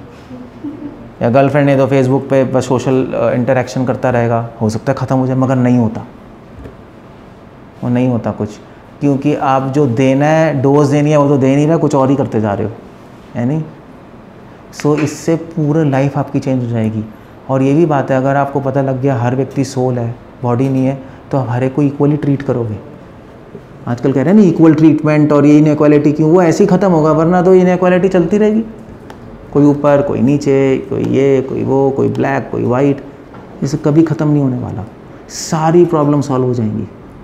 [SPEAKER 1] या गर्लफ्रेंड नहीं तो फेसबुक पे बस सोशल इंटरेक्शन करता रहेगा, हो सकता है ख़त्म हो जाए। मगर नहीं होता, वो नहीं होता कुछ। क्योंकि आप जो देना है, डोज देनी है, वो तो दे नहीं रहा, कुछ और ही करते जा रहे हो, है नहीं? सो इससे पूरा लाइफ आपकी चेंज हो जाएगी। और ये भी बात है, अगर आपको पता लग गया हर व्यक्ति सोल है, बॉडी नहीं है, तो आप हर एक को इक्वली ट्रीट करोगे। आजकल कह रहे हैं ना इक्वल ट्रीटमेंट, और ये इनइक्वालिटी क्यों? वो ऐसे ही ख़त्म होगा, वरना तो इनइक्वालिटी चलती रहेगी। कोई ऊपर, कोई नीचे, कोई ये, कोई वो, कोई ब्लैक, कोई वाइट। इसे कभी ख़त्म नहीं होने वाला। सारी प्रॉब्लम सॉल्व हो जाएंगी,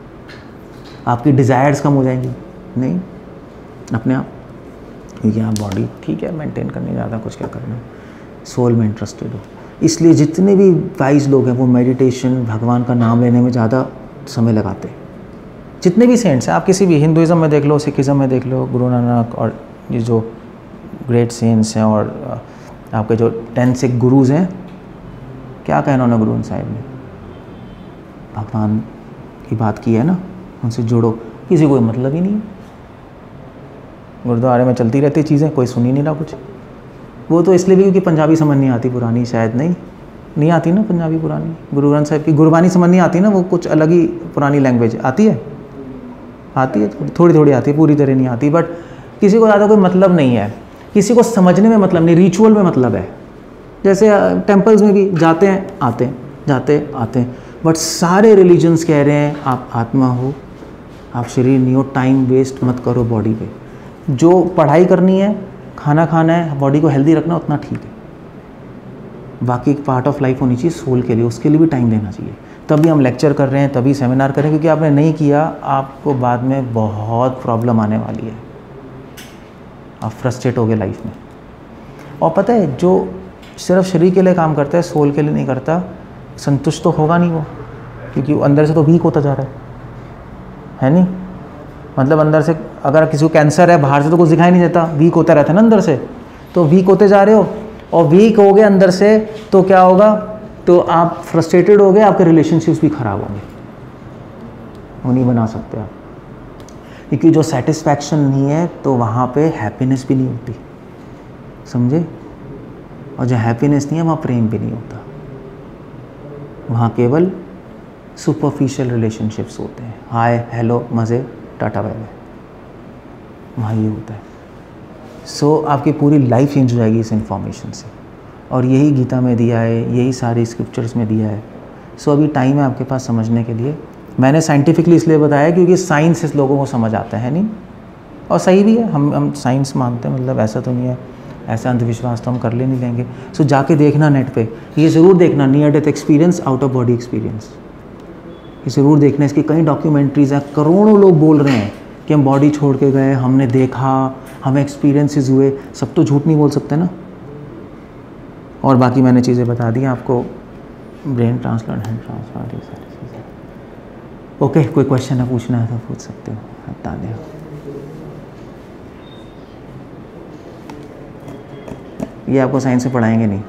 [SPEAKER 1] आपकी डिज़ायर्स कम हो जाएंगी। नहीं, अपने आप, क्योंकि आप बॉडी ठीक है मेंटेन करने ज़्यादा कुछ क्या करना है, सोल में इंटरेस्टेड हो। इसलिए जितने भी वाइज लोग हैं वो मेडिटेशन, भगवान का नाम लेने में ज़्यादा समय लगाते हैं। जितने भी सेंट्स हैं, आप किसी भी हिंदुज़म में देख लो, सिखिज़म में देख लो, गुरु नानक और ये जो ग्रेट सेंट्स हैं, और आपके जो 10 सिख गुरुज़ हैं, क्या कहना उन्होंने गुरु साहिब ने? भगवान की बात की है ना, उनसे जुड़ो। किसी को मतलब ही नहीं है, गुरुद्वारे में चलती रहती चीज़ें, कोई सुन ही नहीं रहा कुछ। वो तो इसलिए भी क्योंकि पंजाबी समझ नहीं आती, पुरानी शायद नहीं आती ना पंजाबी पुरानी। गुरु ग्रंथ साहिब की गुरबानी समझ नहीं आती ना, वो कुछ अलग ही पुरानी लैंग्वेज आती है, थोड़ी थोड़ी आती है, पूरी तरह नहीं आती। बट किसी को ज़्यादा कोई मतलब नहीं है, किसी को समझने में मतलब नहीं, रिचुअल में मतलब है। जैसे टेम्पल्स में भी जाते हैं आते हैं, जाते आते हैं। बट सारे रिलीजन्स कह रहे हैं आप आत्मा हो, आप शरीर नहीं हो, टाइम वेस्ट मत करो बॉडी पे। जो पढ़ाई करनी है, खाना खाना है, बॉडी को हेल्दी रखना, उतना ठीक है। बाकी एक पार्ट ऑफ लाइफ होनी चाहिए सोल के लिए, उसके लिए भी टाइम देना चाहिए। तभी हम लेक्चर कर रहे हैं, तभी सेमिनार कर रहे हैं, क्योंकि आपने नहीं किया आपको बाद में बहुत प्रॉब्लम आने वाली है, आप फ्रस्ट्रेट हो गए लाइफ में। और पता है जो सिर्फ शरीर के लिए काम करता है, सोल के लिए नहीं करता, संतुष्ट तो होगा नहीं वो, क्योंकि वो अंदर से तो वीक होता जा रहा है नहीं? मतलब अंदर से अगर किसी को कैंसर है, बाहर से तो कुछ दिखाई नहीं देता, वीक होता रहता है ना अंदर से, तो वीक होते जा रहे हो और वीक हो गए अंदर से, तो क्या होगा, तो आप फ्रस्ट्रेटेड हो गए, आपके रिलेशनशिप्स भी ख़राब होंगे, वो नहीं बना सकते आप, क्योंकि जो सेटिस्फैक्शन नहीं है तो वहाँ पे हैप्पीनेस भी नहीं होती, समझे? और जो हैप्पीनेस नहीं है वहाँ प्रेम भी नहीं होता, वहाँ केवल सुपरफिशियल रिलेशनशिप्स होते हैं, हाय हेलो मज़े टाटा बाय बाय, वहाँ ये होता है। सो आपकी पूरी लाइफ चेंज हो जाएगी इस इंफॉर्मेशन से, और यही गीता में दिया है, यही सारे स्क्रिप्चर्स में दिया है। सो अभी टाइम है आपके पास समझने के लिए। मैंने साइंटिफिकली इसलिए बताया क्योंकि साइंस इस लोगों को समझ आता है नहीं, और सही भी है, हम साइंस मानते हैं, मतलब ऐसा तो नहीं है, ऐसा अंधविश्वास तो हम कर ले नहीं लेंगे। सो जाके देखना नेट पे, ये ज़रूर देखना, near death experience, out of body experience, ये ज़रूर देखना। इसकी कई डॉक्यूमेंट्रीज़ हैं, करोड़ों लोग बोल रहे हैं कि हम बॉडी छोड़ के गए, हमने देखा, हमें एक्सपीरियंसेस हुए, सब तो झूठ नहीं बोल सकते ना। और बाकी मैंने चीज़ें बता दी आपको, ब्रेन ट्रांसप्लांट, हैंड ट्रांसप्लांट, ये सारी चीज़ें। ओके, कोई क्वेश्चन है पूछना है तो पूछ सकते हो, बता दें। ये आपको साइंस से पढ़ाएंगे नहीं।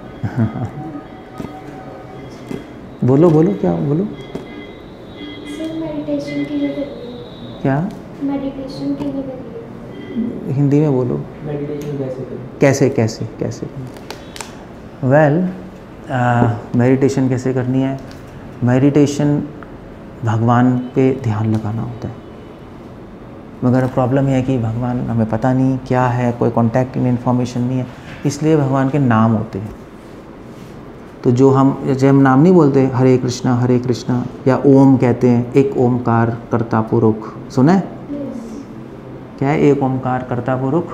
[SPEAKER 1] बोलो बोलो, क्या बोलो?
[SPEAKER 2] सर मेडिटेशन की जगह
[SPEAKER 1] क्या?
[SPEAKER 2] मेडिटेशन की जगह
[SPEAKER 1] हिंदी में बोलो।
[SPEAKER 3] मेडिटेशन कैसे करें?
[SPEAKER 1] कैसे कैसे कैसे? मेडिटेशन कैसे करनी है? मेडिटेशन भगवान पे ध्यान लगाना होता है, मगर प्रॉब्लम यह है कि भगवान हमें पता नहीं क्या है, कोई कांटेक्ट में इंफॉर्मेशन नहीं है, इसलिए भगवान के नाम होते हैं। तो जो हम नाम नहीं बोलते, हरे कृष्णा या ओम कहते हैं, एक ओमकार कर्ता पुरुष, सुना है? क्या है एक ओमकार कर्ता पुरुष?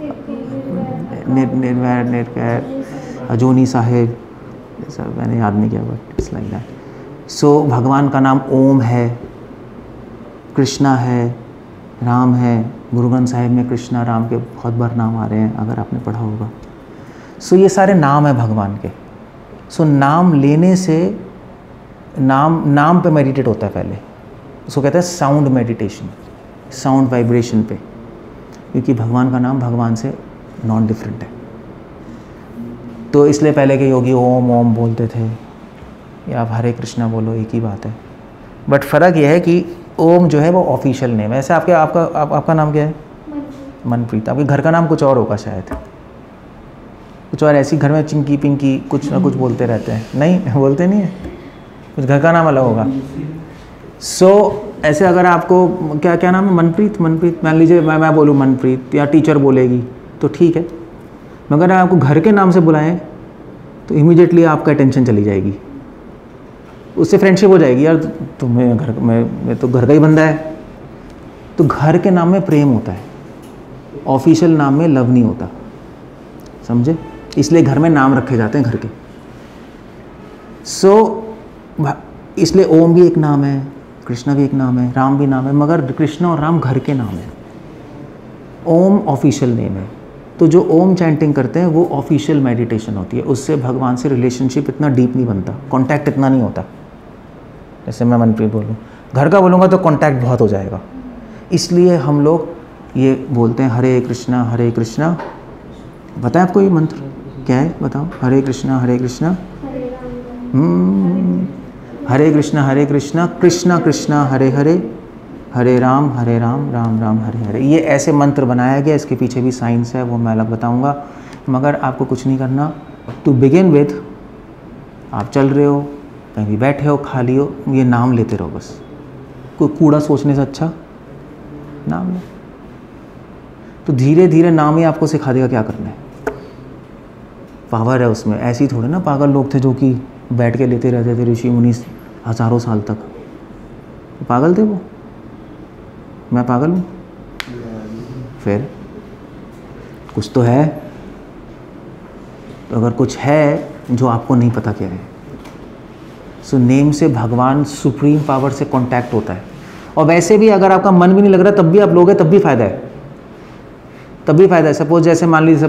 [SPEAKER 1] निर्वैर निर्वैर अजोनी साहेब, सर मैंने याद नहीं किया, but it's like that. So भगवान का नाम ओम है, कृष्णा है, राम है। गुरु ग्रंथ साहिब में कृष्णा राम के बहुत बार नाम आ रहे हैं, अगर आपने पढ़ा होगा। सो ये सारे नाम है भगवान के। सो नाम लेने से नाम पे मेडिटेट होता है पहले, उसको कहते हैं साउंड मेडिटेशन, साउंड वाइब्रेशन पे, क्योंकि भगवान का नाम भगवान से नॉन डिफरेंट है। तो इसलिए पहले के योगी ओम ओम बोलते थे, या आप हरे कृष्णा बोलो, एक ही बात है। बट फ़र्क यह है कि ओम जो है वो ऑफिशियल नेम है। ऐसे आपका नाम क्या है? मनप्रीत। आपके घर का नाम कुछ और होगा शायद, कुछ और, ऐसी घर में चिंकी पिंकी कुछ ना कुछ बोलते रहते हैं, नहीं बोलते नहीं है, कुछ घर का नाम अलग होगा। सो ऐसे अगर आपको क्या नाम है? मनप्रीत। मान लीजिए मैं बोलूँ मनप्रीत, या टीचर बोलेगी तो ठीक है, मगर आपको घर के नाम से बुलाएं तो इमीडिएटली आपका अटेंशन चली जाएगी, उससे फ्रेंडशिप हो जाएगी, यार तुम्हें घर में तो घर का ही बंदा है। तो घर के नाम में प्रेम होता है, ऑफिशियल नाम में लव नहीं होता, समझे? इसलिए घर में नाम रखे जाते हैं घर के। इसलिए ओम भी एक नाम है, कृष्णा भी एक नाम है, राम भी नाम है, मगर कृष्णा और राम घर के नाम है, ओम ऑफिशियल नेम है। तो जो ओम चैंटिंग करते हैं वो ऑफिशियल मेडिटेशन होती है, उससे भगवान से रिलेशनशिप इतना डीप नहीं बनता, कांटेक्ट इतना नहीं होता। जैसे मैं मनप्रीत बोलूँ, घर का बोलूँगा तो कांटेक्ट बहुत हो जाएगा, इसलिए हम लोग ये बोलते हैं हरे कृष्णा। बताएं आपको ये मंत्र क्या है? बताओ। हरे कृष्णा हरे कृष्णा कृष्णा कृष्णा हरे हरे, हरे राम राम राम हरे हरे। ये ऐसे मंत्र बनाया गया, इसके पीछे भी साइंस है, वो मैं अलग बताऊंगा। मगर आपको कुछ नहीं करना। टू बिगिन विथ, आप चल रहे हो, कहीं भी बैठे हो, खाली हो, ये नाम लेते रहो बस। कोई कूड़ा सोचने से अच्छा नाम लो। तो धीरे धीरे नाम ही आपको सिखा देगा क्या करना है, पावर है उसमें। ऐसे ही थोड़े ना पागल लोग थे जो कि बैठ के लेते रहते थे, ऋषि मुनि हज़ारों साल तक। पागल थे वो? मैं पागल हूँ? फिर कुछ तो है। तो अगर कुछ है जो आपको नहीं पता क्या है, सो नेम से भगवान सुप्रीम पावर से कांटेक्ट होता है। और वैसे भी अगर आपका मन भी नहीं लग रहा तब भी आप लोगे, तब भी फ़ायदा है, तब भी फ़ायदा है। सपोज जैसे मान लीजिए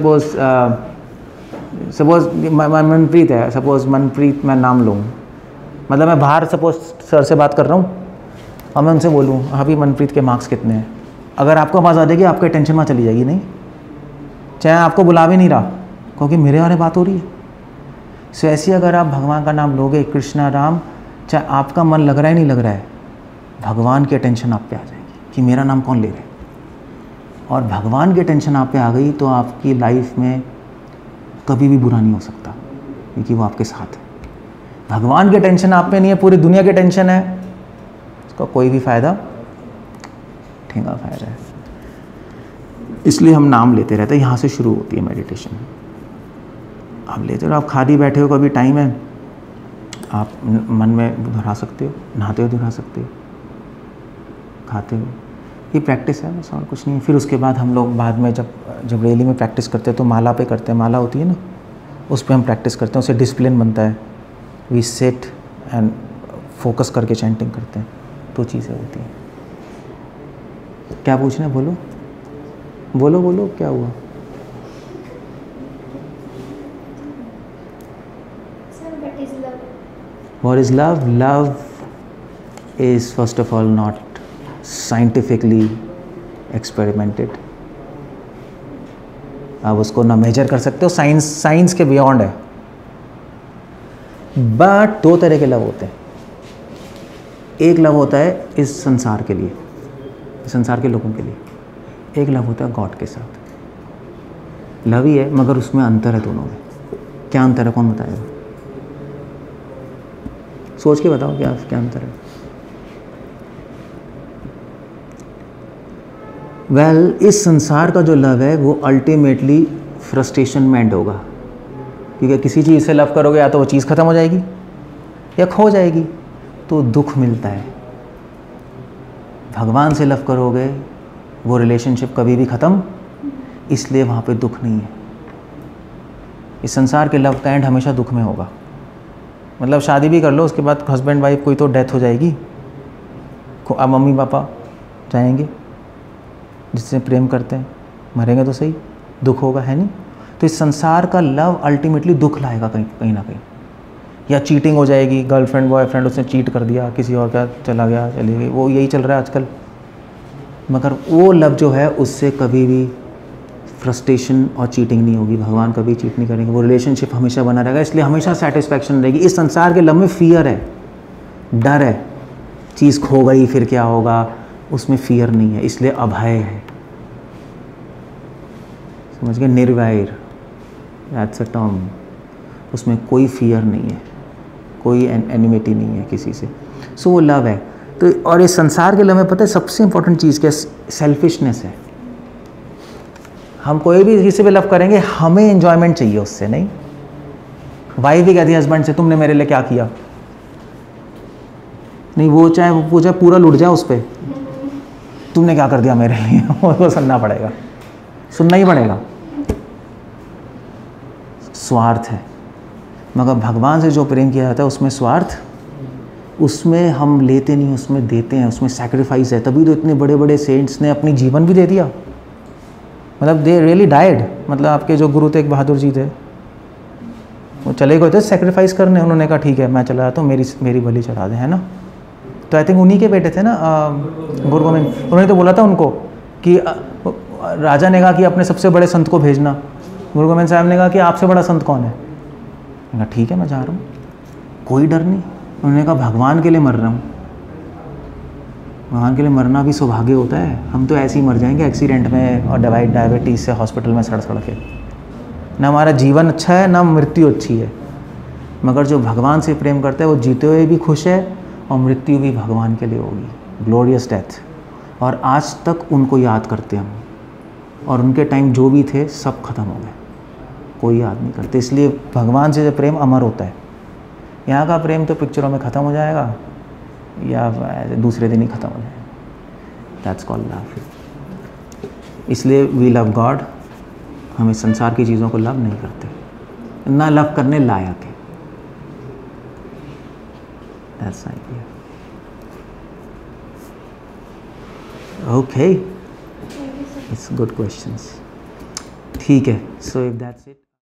[SPEAKER 1] सपोज मनप्रीत है, सपोज मनप्रीत मैं नाम लूँ, मतलब मैं बाहर सपोज सर से बात कर रहा हूँ और मैं उनसे बोलूँ हाँ भी मनप्रीत के मार्क्स कितने हैं, अगर आपको आवाज़ आ जाएगी आपकी टेंशन वहाँ चली जाएगी, नहीं चाहे आपको बुला भी नहीं रहा क्योंकि मेरे बारे बात हो रही है। सो ऐसी अगर आप भगवान का नाम लोगे, कृष्णा राम, चाहे आपका मन लग रहा है नहीं लग रहा है, भगवान की अटेंशन आप पे आ जाएगी कि मेरा नाम कौन ले रहा है। और भगवान की अटेंशन आप पे आ गई तो आपकी लाइफ में कभी भी बुरा नहीं हो सकता क्योंकि वो आपके साथ है। भगवान की टेंशन आप पे नहीं है, पूरी दुनिया की टेंशन है, उसका कोई भी फ़ायदा ठेंगा फ़ायदा है। इसलिए हम नाम लेते रहते हैं, यहाँ से शुरू होती है मेडिटेशन। आप लेते हो, आप खाली बैठे हो, कभी टाइम है आप मन में दोहरा सकते हो, नहाते हो दोहरा सकते हो, खाते हो, ये प्रैक्टिस है बस और कुछ नहीं है। फिर उसके बाद हम लोग बाद में जब रियली में प्रैक्टिस करते हैं तो माला पे करते हैं, माला होती है ना, उस पर हम प्रैक्टिस करते हैं, उससे डिसिप्लिन बनता है। वी सेट एंड फोकस करके चैंटिंग करते हैं, तो चीज़ें होती हैं। क्या पूछना है, बोलो बोलो बोलो, क्या हुआ? What is love? Love is first of all not scientifically experimented. आप उसको ना मेजर कर सकते हो, साइंस के बियॉन्ड है। बट दो तरह के लव होते हैं। एक लव होता है इस संसार के लिए, इस संसार के लोगों के लिए। एक लव होता है गॉड के साथ। लव ही है मगर उसमें अंतर है दोनों में। क्या अंतर है, कौन बताएगा? सोच के बताओ क्या अंतर है? वेल, इस संसार का जो लव है वो अल्टीमेटली फ्रस्ट्रेशन में एंड होगा, क्योंकि किसी चीज़ से लव करोगे या तो वो चीज़ ख़त्म हो जाएगी या खो जाएगी, तो दुख मिलता है। भगवान से लव करोगे वो रिलेशनशिप कभी भी ख़त्म, इसलिए वहाँ पे दुख नहीं है। इस संसार के लव का एंड हमेशा दुख में होगा। मतलब शादी भी कर लो, उसके बाद हस्बैंड वाइफ कोई तो डेथ हो जाएगी, अब मम्मी पापा जाएंगे, जिससे प्रेम करते हैं, मरेंगे तो सही, दुख होगा, है नहीं? तो इस संसार का लव अल्टीमेटली दुख लाएगा कहीं ना कहीं। या चीटिंग हो जाएगी, गर्लफ्रेंड बॉयफ्रेंड उसने चीट कर दिया, किसी और का चला गया, चली गई, वो यही चल रहा है आजकल। मगर वो लव जो है उससे कभी भी फ्रस्ट्रेशन और चीटिंग नहीं होगी। भगवान कभी चीट नहीं करेंगे, वो रिलेशनशिप हमेशा बना रहेगा, इसलिए हमेशा सेटिस्फैक्शन रहेगी। इस संसार के लव में फियर है, डर है, चीज़ खो गई फिर क्या होगा, उसमें फियर नहीं है, इसलिए अभय है। समझ गए? निर्वैर, दैट्स अ टर्म। उसमें कोई फियर नहीं है, कोई एनिमिटी नहीं है किसी से। सो वो लव है। तो और इस संसार के लव में पता है सबसे इंपॉर्टेंट चीज़ क्या? सेल्फिशनेस है। हम कोई भी किसी पे लव करेंगे, हमें एंजॉयमेंट चाहिए उससे, नहीं? वाइफ भी कहती है हस्बैंड से, तुमने मेरे लिए क्या किया? नहीं, वो चाहे पूरा लुट जाए उस पर, तुमने क्या कर दिया मेरे लिए, वो सुनना पड़ेगा, सुनना ही पड़ेगा। स्वार्थ है। मगर भगवान से जो प्रेम किया जाता है उसमें स्वार्थ, उसमें हम लेते नहीं, उसमें देते हैं, उसमें सैक्रिफाइस है। तभी तो इतने बड़े बड़े सेंट्स ने अपनी जीवन भी दे दिया, मतलब दे रियली डाइड। मतलब आपके जो गुरु तेग बहादुर जी थे, वो चले गए थे सेक्रीफाइस करने, उन्होंने कहा ठीक है मैं चला जाता हूँ, मेरी बलि चढ़ा दें, है ना? तो आई थिंक उन्हीं के बेटे थे ना गुरु गोविंद। उन्होंने तो बोला था उनको कि राजा ने कहा कि अपने सबसे बड़े संत को भेजना। गुरु गोविंद साहब ने कहा कि आपसे बड़ा संत कौन है? मैंने कहा ठीक है मैं जा रहा हूँ, कोई डर नहीं। उन्होंने कहा भगवान के लिए मर रहा हूँ। भगवान के लिए मरना भी सौभाग्य होता है। हम तो ऐसे ही मर जाएंगे एक्सीडेंट में और डायबिटीज़ से हॉस्पिटल में सड़ के। ना हमारा जीवन अच्छा है ना मृत्यु अच्छी है। मगर जो भगवान से प्रेम करता है वो जीते हुए भी खुश है और मृत्यु भी भगवान के लिए होगी, ग्लोरियस डेथ। और आज तक उनको याद करते हम, और उनके टाइम जो भी थे सब खत्म हो गए, कोई याद नहीं करते। इसलिए भगवान से जो प्रेम अमर होता है। यहाँ का प्रेम तो पिक्चरों में ख़त्म हो जाएगा या दूसरे दिन ही ख़त्म हो जाएगा। That's called love. इसलिए वी लव गॉड। हम इस संसार की चीज़ों को लव नहीं करते, ना लव करने लायक है। That's the idea. Okay.
[SPEAKER 2] Thank you, sir.
[SPEAKER 1] It's good questions. ठीक है. So if that's it.